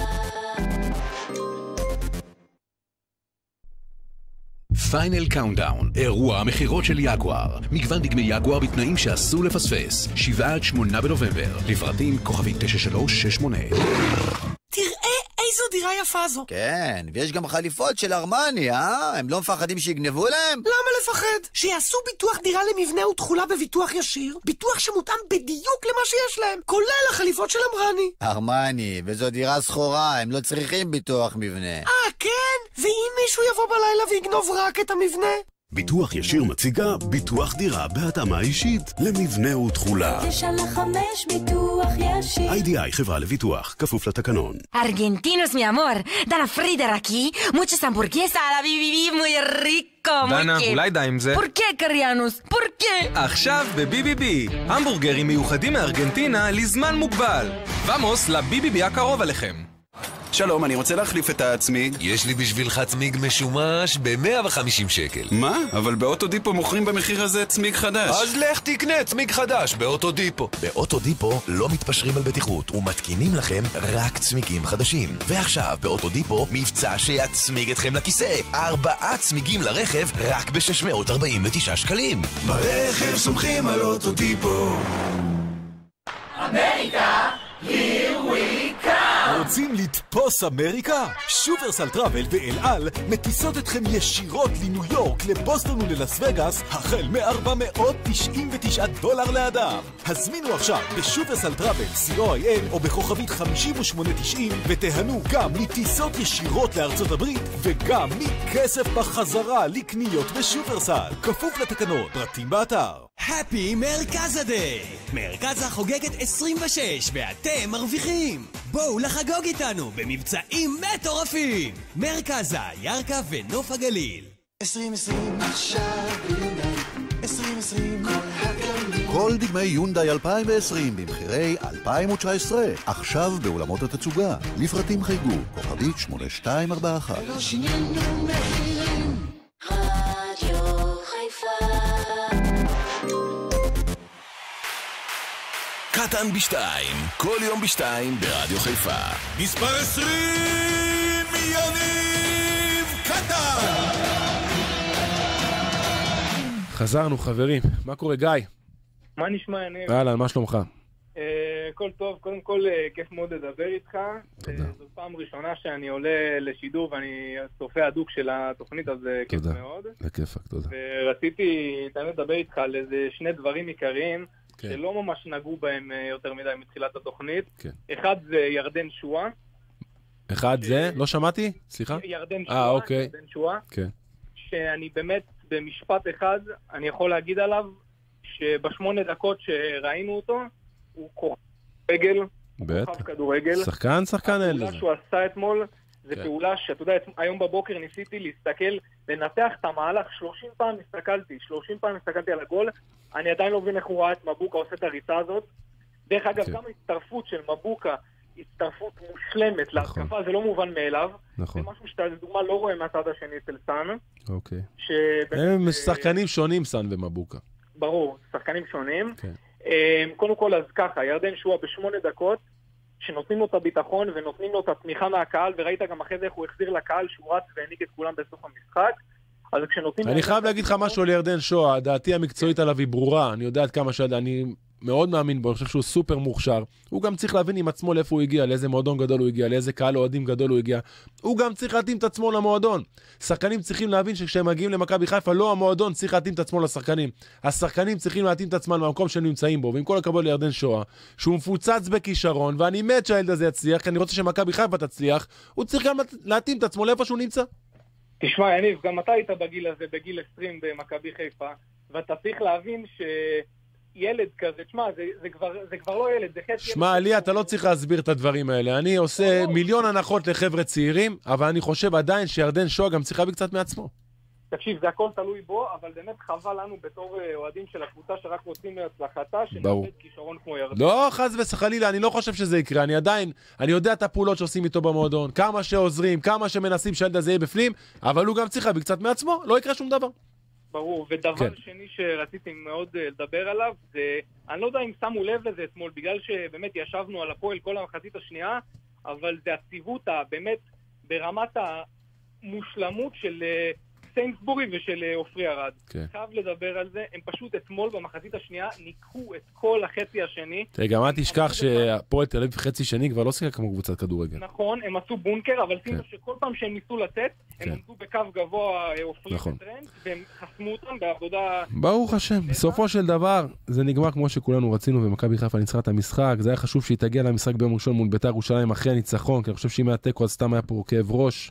[SPEAKER 14] פיינל קאונטדאון, אירוע המחירות של יגואר. מגוון דגמי יגואר בתנאים שאסור לפספס. שבעה עד שמונה בנובמבר. לפרטים כוכבית תשע שלוש שש שמונה.
[SPEAKER 22] תראה איזו דירה יפה זו.
[SPEAKER 23] כן, ויש גם חליפות של ארמני, אה? הם לא מפחדים שיגנבו להם?
[SPEAKER 22] למה לפחד? שיעשו ביטוח דירה למבנה ותחולה בביטוח ישיר, ביטוח שמותאם בדיוק למה שיש להם, כולל החליפות של ארמני.
[SPEAKER 23] ארמני, וזו דירה סחורה, הם לא צריכים ביטוח מבנה.
[SPEAKER 22] אה, כן? ואם מישהו יבוא בלילה ויגנוב רק את המבנה?
[SPEAKER 15] ביטוח ישיר מציגה ביטוח דירה בהתאמה אישית למבנה ותחולה.
[SPEAKER 2] תשע לחמש ביטוח ישיר.
[SPEAKER 15] איי די איי חברה לביטוח, כפוף לתקנון.
[SPEAKER 24] Argentinos, mi amor, Dana Frieder aquí, muchas hamburguesas a la bibi muy rico.
[SPEAKER 25] דנה, אולי די עם זה.
[SPEAKER 24] ¿Por qué, Carianos? ¿Por qué?
[SPEAKER 25] עכשיו ב-בי בי בי, המבורגרים מיוחדים מארגנטינה לזמן מוגבל. ומוס ל-בי בי בי הקרוב עליכם.
[SPEAKER 26] שלום, אני רוצה להחליף את הצמיג.
[SPEAKER 27] יש לי בשבילך צמיג משומש ב-מאה וחמישים שקל.
[SPEAKER 26] מה? אבל באוטודיפו מוכרים במחיר הזה צמיג חדש.
[SPEAKER 27] אז לך תקנה צמיג חדש באוטודיפו. באוטודיפו לא מתפשרים על בטיחות ומתקינים לכם רק צמיגים חדשים. ועכשיו באוטודיפו מבצע שיצמיג אתכם לכיסא. ארבעה צמיגים לרכב רק ב-שש מאות ארבעים ותשעה שקלים.
[SPEAKER 26] ברכב סומכים על אוטודיפו.
[SPEAKER 2] אמריקה, here we come!
[SPEAKER 28] רוצים לתפוס אמריקה? שופרסל טראבל ואל על מטיסות אתכם ישירות לניו יורק, לבוסטון וללס וגאס החל מ-ארבע מאות תשעים ותשעה דולר לאדם. הזמינו עכשיו בשופרסל טראבל סי או איי אל או בכוכבית חמישים ושמונה תשעים ותיהנו גם מטיסות ישירות לארצות הברית וגם מכסף בחזרה לקניות בשופרסל. כפוף לתקנות, פרטים באתר.
[SPEAKER 13] הפי מרכזה דיי! מרכזה חוגגת עשרים ושש ואתם מרוויחים! בואו לחגוג איתנו במבצעים מטורפים! מרכזה, ירקה ונוף הגליל.
[SPEAKER 29] עשרים עשרים עכשיו ביונדאי, עשרים עשרים כל הגליל.
[SPEAKER 1] כל דגמי יונדאי אלפיים ועשרים במחירי אלפיים ותשע עשרה, עכשיו באולמות התצוגה. לפרטים חייגו, כוכבית שמונה שתיים ארבע אחת.
[SPEAKER 2] לא שינינו מחירים. רדיו חיפה.
[SPEAKER 15] קטן בשתיים, כל יום בשתיים ברדיו חיפה.
[SPEAKER 5] מספר עשרים, יניב קטן.
[SPEAKER 6] חזרנו חברים, מה קורה גיא?
[SPEAKER 18] מה נשמע יניב?
[SPEAKER 6] אהלן, מה שלומך?
[SPEAKER 18] הכל טוב, קודם כל כיף מאוד לדבר איתך. זו פעם ראשונה שאני עולה לשידור ואני צופה הדוק של התוכנית, אז כיף מאוד.
[SPEAKER 6] זה כיפק, תודה.
[SPEAKER 18] ורציתי לדבר איתך על איזה שני דברים עיקריים שלא ממש נגעו בהם יותר מדי מתחילת התוכנית. אחד זה ירדן שואה.
[SPEAKER 6] אחד זה? לא שמעתי? סליחה?
[SPEAKER 18] ירדן שואה.
[SPEAKER 6] אה, אוקיי.
[SPEAKER 18] ירדן שואה.
[SPEAKER 6] כן.
[SPEAKER 18] שאני באמת במשפט אחד, אני יכול להגיד עליו שבשמונה דקות שראינו אותו, הוא כוכב כדורגל.
[SPEAKER 6] בטח.
[SPEAKER 18] כוכב כדורגל.
[SPEAKER 6] שחקן, שחקן אלה.
[SPEAKER 18] הפעולה שהוא עשה אתמול
[SPEAKER 20] זה פעולה שאתה יודע, היום בבוקר ניסיתי להסתכל, לנתח את המהלך, שלושים פעם הסתכלתי, שלושים פעם הסתכלתי על הגול, אני עדיין לא מבין איך הוא ראה את מבוקה עושה את הריצה הזאת. דרך אגב, גם ההצטרפות של מבוקה, הצטרפות מושלמת להתקפה, זה לא מובן מאליו. זה משהו שאתה, לדוגמה, לא רואה מהצד השני אצל סאן.
[SPEAKER 6] אוקיי. הם שחקנים שונים, סאן ומבוקה.
[SPEAKER 20] ברור, שחקנים שונים. קודם כל, אז ככה, ירדן שועה בשמונה דקות, שנותנים לו את הביטחון ונותנים לו את התמיכה מהקהל, וראית גם אחרי זה איך הוא החזיר לקהל שהוא רץ והעניק את כולם בסוף המשחק. אז כשנותנים...
[SPEAKER 6] אני חייב להגיד לך משהו לירדן שועה, דעתי המקצועית עליו היא ברורה, אני יודע עד כמה שאני מאוד מאמין בו, אני חושב שהוא סופר מוכשר, הוא גם צריך להבין עם עצמו לאיפה הוא הגיע, לאיזה מועדון גדול הוא הגיע, לאיזה קהל אוהדים גדול הוא הגיע, הוא גם צריך להתאים את עצמו למועדון. שחקנים צריכים להבין שכשהם מגיעים למכבי חיפה, לא המועדון צריך להתאים את עצמו לשחקנים. השחקנים צריכים להתאים את עצמם למקום שהם נמצאים בו, ועם כל הכבוד לירדן שועה, שהוא מפוצץ בכישרון, ואני מת שהילד הזה יצליח, כי אני רוצה שמכבי חיפה תצליח, הוא צריך גם להתאים את עצמו לאיפה שהוא נמצא.
[SPEAKER 20] תשמע, יניב, גם אתה היית בגיל הזה, בגיל עשרים במכבי חיפה, ואתה צריך להבין שילד כזה, תשמע, זה, זה, כבר, זה כבר לא ילד, זה חצי...
[SPEAKER 6] שמע, לי, אתה לא צריך להסביר את הדברים האלה. אני עושה מיליון הנחות לחבר'ה צעירים, אבל אני חושב עדיין שירדן שועה גם צריך להביא קצת מעצמו.
[SPEAKER 20] תקשיב, זה הכל תלוי בו, אבל באמת חבל לנו בתור אוהדים של הקבוצה שרק רוצים להצלחתה, שנעשית כישרון כמו ירדן.
[SPEAKER 6] לא, חס וחלילה, אני לא חושב שזה יקרה. אני עדיין, אני יודע את הפעולות שעושים איתו במועדון, כמה שעוזרים, כמה שמנסים שהילד הזה יהיה בפנים, אבל הוא גם צריך להביא קצת מעצמו, לא יקרה שום דבר.
[SPEAKER 20] ברור, ודבר כן. שני שרציתי מאוד לדבר עליו, זה, אני לא יודע אם שמו לב לזה אתמול, בגלל שבאמת ישבנו על הפועל כל המחצית השנייה, אבל זה הציבות באמת ברמת המושלמות של סיינסבורי ושל אופרי ארד. כן. חייב לדבר על זה, הם פשוט אתמול במחצית השנייה ניקחו את כל החצי השני.
[SPEAKER 6] גם אל תשכח שהפועל תל אביב חצי שני כבר לא שיחק כמו קבוצת כדורגל.
[SPEAKER 20] נכון, הם עשו בונקר, אבל שימו שכל פעם שהם ניסו לצאת, הם עמדו בקו גבוה אופרי וטרנד, והם חסמו אותם בעבודה...
[SPEAKER 6] ברוך השם, בסופו של דבר זה נגמר כמו שכולנו רצינו, ומכבי חיפה ניצחה את המשחק. זה היה חשוב שהיא תגיע למשחק ביום ראשון מול בית"ר ירושלים אחרי הניצחון, כי אני חושב שאם היה תיקו אז סתם היה פה כאב ראש.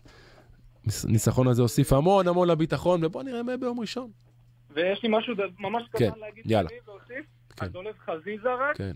[SPEAKER 6] ניצחון הזה הוסיף המון המון לביטחון, ובוא נראה מה ביום ראשון.
[SPEAKER 20] ויש לי משהו ממש קטן
[SPEAKER 6] כן,
[SPEAKER 20] להגיד
[SPEAKER 6] יאללה.
[SPEAKER 20] שלי והוסיף, כן. אדונס חזיזה רק, כן.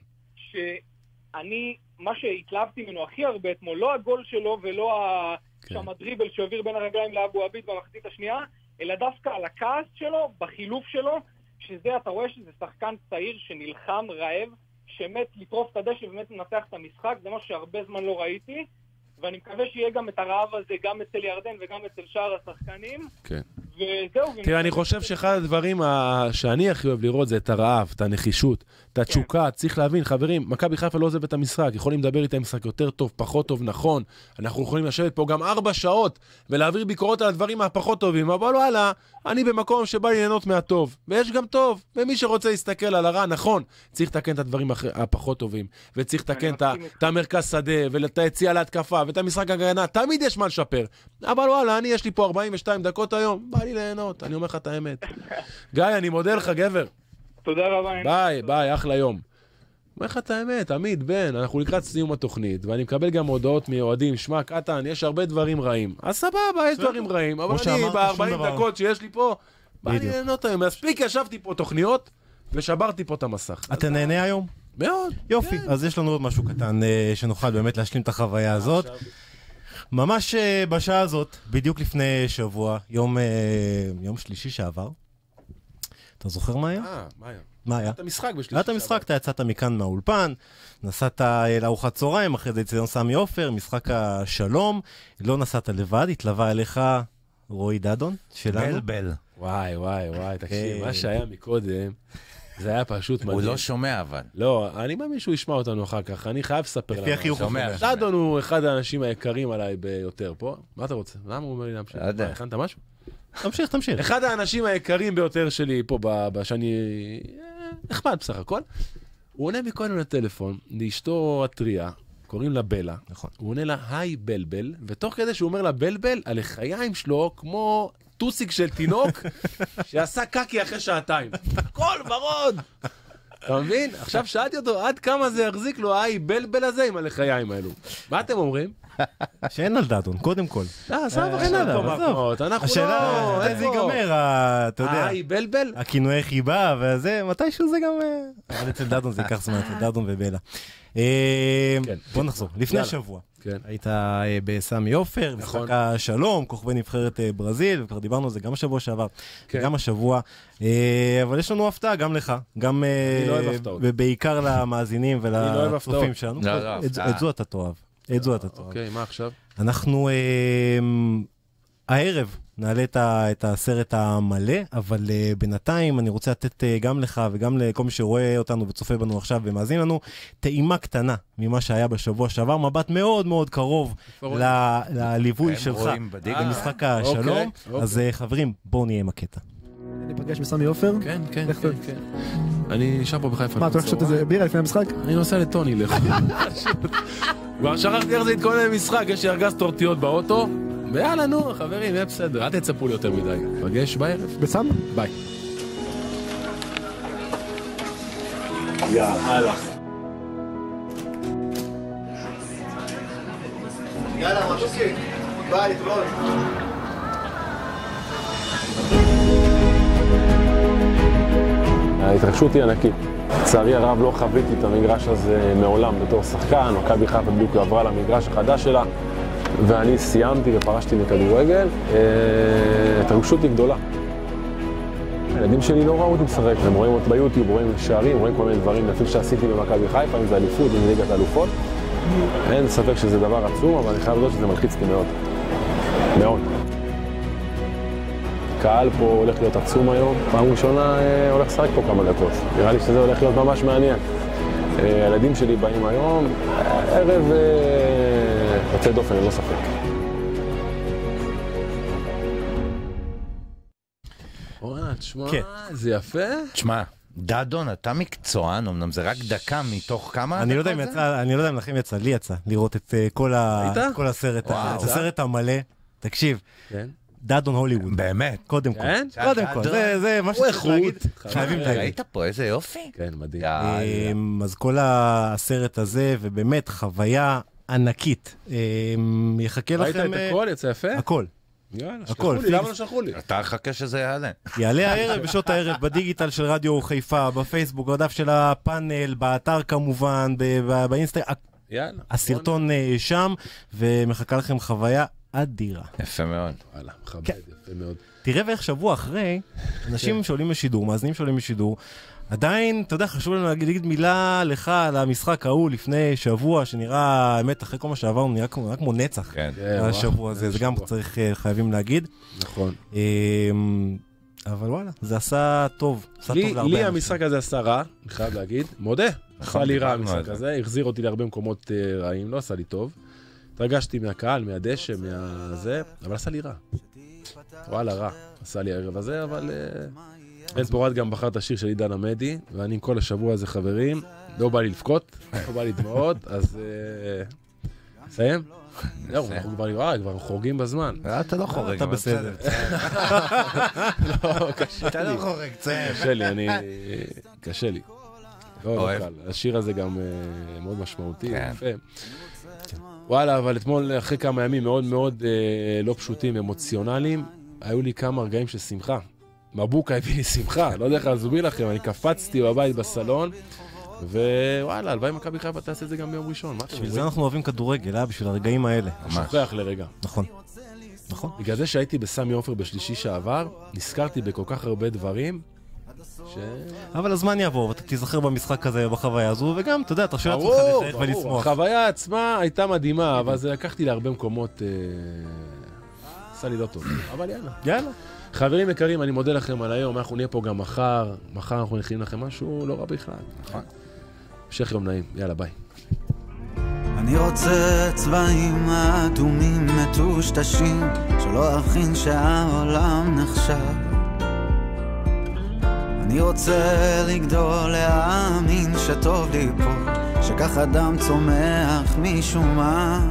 [SPEAKER 20] שאני, מה שהתלהבתי ממנו הכי הרבה אתמול, לא הגול שלו ולא כן. שם הדריבל שהעביר בין הרגליים לאבו עביד במחצית השנייה, אלא דווקא על הכעס שלו, בחילוף שלו, שזה, אתה רואה שזה שחקן צעיר שנלחם רעב, שמת לטרוף את הדשא ובאמת מנתח את המשחק, זה מה שהרבה זמן לא ראיתי, ואני מקווה שיהיה גם את הרעב הזה, גם אצל ירדן וגם אצל שאר השחקנים.
[SPEAKER 6] כן.
[SPEAKER 20] וזהו.
[SPEAKER 6] תראה, אני חושב שאחד הדברים שאני הכי אוהב לראות זה את הרעב, את הנחישות, את התשוקה. צריך להבין, חברים, מכבי חיפה לא עוזב את המשחק. יכולים לדבר איתם משחק יותר טוב, פחות טוב, נכון. אנחנו יכולים לשבת פה גם ארבע שעות ולהעביר ביקורות על הדברים הפחות טובים. אבל וואלה, אני במקום שבא לי ליהנות מהטוב. ויש גם טוב. ומי שרוצה להסתכל על הרע, נכון, צריך לתקן את הדברים הפחות טובים. וצריך לתקן את המרכז שדה ואת היציאה להתקפה ואת המשחק הגנה. תמיד יש מה לשפר. אבל וואלה, אני יש לי פה ארבעים ושתיים דקות היום. בא לי ליהנות, אני אומר לך את האמת. גיא, אני מודה לך, גבר.
[SPEAKER 20] תודה רבה.
[SPEAKER 6] ביי, ביי, אחלה יום. אומר לך את האמת, עמית, בן, אנחנו לקראת סיום התוכנית, ואני מקבל גם הודעות מאוהדים, שמע, קטן, יש הרבה דברים רעים. אז סבבה, יש דברים רעים, אבל אני ב-ארבעים דקות שיש לי פה, בא לי ליהנות היום. מספיק, ישבתי פה תוכניות, ושברתי פה את המסך.
[SPEAKER 4] אתה נהנה היום?
[SPEAKER 6] מאוד.
[SPEAKER 4] יופי, אז יש לנו עוד משהו קטן, שנוכל באמת להשלים את החוויה הזאת. ממש בשעה הזאת, בדיוק לפני שבוע, יום, יום שלישי שעבר. אתה זוכר מה היה?
[SPEAKER 6] אה, מה היה?
[SPEAKER 4] מה היה?
[SPEAKER 6] את המשחק בשלישי.
[SPEAKER 4] את המשחק, אתה יצאת מכאן מהאולפן, נסעת לארוחת צהריים, אחרי זה ציון סמי עופר, משחק השלום, לא נסעת לבד, התלווה אליך רועי דדון שלנו.
[SPEAKER 7] בלבל.
[SPEAKER 6] וואי, וואי, וואי, תקשיב, מה שהיה מקודם, זה היה פשוט מדהים.
[SPEAKER 7] הוא לא שומע אבל.
[SPEAKER 6] לא, אני מאמין שהוא ישמע אותנו אחר כך, אני חייב לספר
[SPEAKER 4] לפי החיוך הוא שומע.
[SPEAKER 6] דדון הוא אחד האנשים היקרים עליי ביותר פה. מה אתה רוצה? למה הוא אומר לי להמשיך? הכנת משהו?
[SPEAKER 4] תמשיך, תמשיך.
[SPEAKER 6] אחד האנשים היקרים ביותר שלי פה, שאני נחמד בסך הכל, הוא עונה מקודם לטלפון, לאשתו הטריה, קוראים לה בלה,
[SPEAKER 4] נכון.
[SPEAKER 6] הוא עונה לה היי בלבל, ותוך כדי שהוא אומר לה בלבל, הלחיים שלו כמו טוסיק של תינוק, שעשה קקי אחרי שעתיים. הכל ורוד! אתה מבין? עכשיו שאלתי אותו, עד כמה זה יחזיק לו היי בלבל הזה עם הלחיים האלו. מה אתם אומרים?
[SPEAKER 4] שאין על דדון, קודם כל.
[SPEAKER 6] לא, עזוב, אין עליו, עזוב.
[SPEAKER 4] השאלה, מתי זה ייגמר, אתה יודע.
[SPEAKER 6] היי, בלבל?
[SPEAKER 4] הכינויי חיבה, וזה, מתישהו זה גם... אבל אצל דדון זה ייקח זמן, אצל דדון ובלה. בוא נחזור, לפני שבוע.
[SPEAKER 6] כן.
[SPEAKER 4] היית בסמי עופר,
[SPEAKER 6] נכון.
[SPEAKER 4] משחק השלום, כוכבי נבחרת ברזיל, וכבר דיברנו על זה גם השבוע שעבר,
[SPEAKER 6] כן.
[SPEAKER 4] גם השבוע. אבל יש לנו הפתעה גם לך, גם
[SPEAKER 6] אני לא אוהב הפתעות.
[SPEAKER 4] ובעיקר למאזינים ולצופים שלנו.
[SPEAKER 7] לא, לא, הפתעה.
[SPEAKER 4] את זו אתה תאהב. את זו אתה תאהב.
[SPEAKER 6] אוקיי, מה עכשיו?
[SPEAKER 4] אנחנו הערב נעלה את הסרט המלא, אבל בינתיים אני רוצה לתת גם לך וגם לכל מי שרואה אותנו וצופה בנו עכשיו ומאזין לנו, טעימה קטנה ממה שהיה בשבוע שעבר, מבט מאוד מאוד קרוב לליווי שלך במשחק השלום. אז חברים, בואו נהיה עם הקטע.
[SPEAKER 8] ניפגש בסמי עופר?
[SPEAKER 6] כן, כן, כן, כן. אני נשאר פה בחיפה.
[SPEAKER 8] מה, אתה הולך לשתות איזה בירה לפני המשחק?
[SPEAKER 6] אני נוסע לטוני לך. כבר שכחתי איך זה יתכונן למשחק, יש לי ארגז טורטיות באוטו, ויאללה, נו, חברים, יהיה בסדר, אל תצפו לי יותר מדי. פגש בערב.
[SPEAKER 8] בסם?
[SPEAKER 6] ביי.
[SPEAKER 8] יאללה.
[SPEAKER 9] יאללה, מבסוקי. ביי, להתראות.
[SPEAKER 6] ההתרגשות היא ענקית. לצערי הרב לא חוויתי את המגרש הזה מעולם בתור שחקן. מכבי חיפה בדיוק עברה למגרש החדש שלה, ואני סיימתי ופרשתי מכדורגל. ההתרגשות היא גדולה. הילדים שלי לא ראו אותי משחק, הם רואים אותי ביוטיוב, רואים שערים, רואים כל מיני דברים לפי שעשיתי במכבי חיפה, אם זה אליפות, אם זה ליגת האלופות. אין ספק שזה דבר עצום, אבל אני חייב לדעת שזה מלחיץ אותי מאוד. מאוד. הקהל פה הולך להיות עצום היום. פעם ראשונה הולך לשחק פה כמה דקות. נראה לי שזה הולך להיות ממש מעניין. הילדים שלי באים היום, ערב יוצא דופן, לא ספק. אורנה, תשמע, זה יפה.
[SPEAKER 7] תשמע, דדון, אתה מקצוען, אמנם זה רק דקה מתוך כמה...
[SPEAKER 4] אני לא יודע אם יצא, אני לא יודע אם לכם יצא, לי יצא, לראות את כל הסרט, את הסרט המלא. תקשיב. כן. דדון הוליווד.
[SPEAKER 7] באמת.
[SPEAKER 4] קודם כל. קודם כל. זה מה שצריך להגיד. חייבים להגיד.
[SPEAKER 7] ראית פה איזה יופי?
[SPEAKER 6] כן, מדהים.
[SPEAKER 4] אז כל הסרט הזה, ובאמת חוויה ענקית. יחכה לכם...
[SPEAKER 6] ראית את הכל? יצא יפה?
[SPEAKER 4] הכל.
[SPEAKER 6] יאללה, שלחו לי, למה לא שלחו לי?
[SPEAKER 7] אתה חכה שזה יעלה.
[SPEAKER 4] יעלה הערב בשעות הערב, בדיגיטל של רדיו חיפה, בפייסבוק, בדף של הפאנל, באתר כמובן, באינסטגרם.
[SPEAKER 6] יאללה.
[SPEAKER 4] הסרטון שם, ומחכה לכם חוויה אדירה.
[SPEAKER 7] יפה מאוד.
[SPEAKER 6] וואלה, מכבד, יפה מאוד.
[SPEAKER 4] תראה ואיך שבוע אחרי, אנשים שעולים לשידור, מאזינים שעולים לשידור, עדיין, אתה יודע, חשוב לנו להגיד מילה לך על המשחק ההוא לפני שבוע, שנראה, האמת, אחרי כל מה שעברנו, נראה כמו נצח.
[SPEAKER 7] כן.
[SPEAKER 4] השבוע הזה, זה גם צריך, חייבים להגיד.
[SPEAKER 6] נכון.
[SPEAKER 4] אבל וואלה, זה עשה טוב.
[SPEAKER 6] לי המשחק הזה עשה רע, אני חייב להגיד. מודה. עשה לי רע המשחק הזה, החזיר אותי להרבה מקומות רעים, לא עשה לי טוב. התרגשתי מהקהל, מהדשא, מהזה, אבל עשה לי רע. וואלה, רע. עשה לי הערב הזה, אבל... אין פורד גם בחר את השיר של עידן עמדי, ואני עם כל השבוע הזה חברים, לא בא לי לבכות, לא בא לי דמעות, אז... נסיים? זהו, אנחנו כבר חורגים בזמן.
[SPEAKER 7] אתה לא חורג.
[SPEAKER 4] אתה בסדר.
[SPEAKER 6] לא, קשה לי.
[SPEAKER 7] אתה לא חורג, צער.
[SPEAKER 6] קשה לי, אני... קשה לי. לא, לא קל. השיר הזה גם מאוד משמעותי, יפה. וואלה, אבל אתמול אחרי כמה ימים מאוד מאוד אה, לא פשוטים, אמוציונליים, היו לי כמה רגעים של שמחה. מבוקה הביא לי שמחה, לא יודע איך להסביר לכם, אני קפצתי בבית בסלון, ווואלה, הלוואי מכבי חיפה תעשה את זה גם ביום ראשון.
[SPEAKER 4] בשביל זה אנחנו אוהבים כדורגל, אה? בשביל הרגעים האלה.
[SPEAKER 6] שוכח לרגע.
[SPEAKER 4] נכון. נכון.
[SPEAKER 6] בגלל זה שהייתי בסמי עופר בשלישי שעבר, נזכרתי בכל כך הרבה דברים, ש...
[SPEAKER 4] אבל הזמן יעבור, אתה תיזכר במשחק הזה, בחוויה הזו, וגם, אתה יודע, אתה שואל עצמך לחייך ולשמוח.
[SPEAKER 6] החוויה עצמה הייתה מדהימה, אבל זה לקחתי להרבה מקומות, עשה לי לא טוב, אבל יאללה.
[SPEAKER 4] יאללה.
[SPEAKER 6] חברים יקרים, אני מודה לכם על היום, אנחנו נהיה פה גם מחר, מחר אנחנו נכין לכם משהו לא רע בכלל.
[SPEAKER 7] נכון.
[SPEAKER 6] המשך יום נעים, יאללה, ביי.
[SPEAKER 10] אני רוצה צבעים אדומים מטושטשים, שלא אכין שהעולם נחשב. אני רוצה לגדול להאמין שטוב לי פה, שכך אדם צומח משום מה.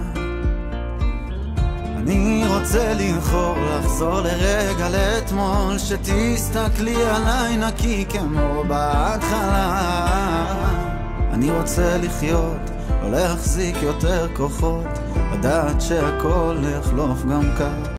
[SPEAKER 10] אני רוצה לבחור לחזור לרגע לאתמול, שתסתכלי עליי נקי כמו בהתחלה. אני רוצה לחיות, לא להחזיק יותר כוחות, לדעת שהכל יחלוף גם כך.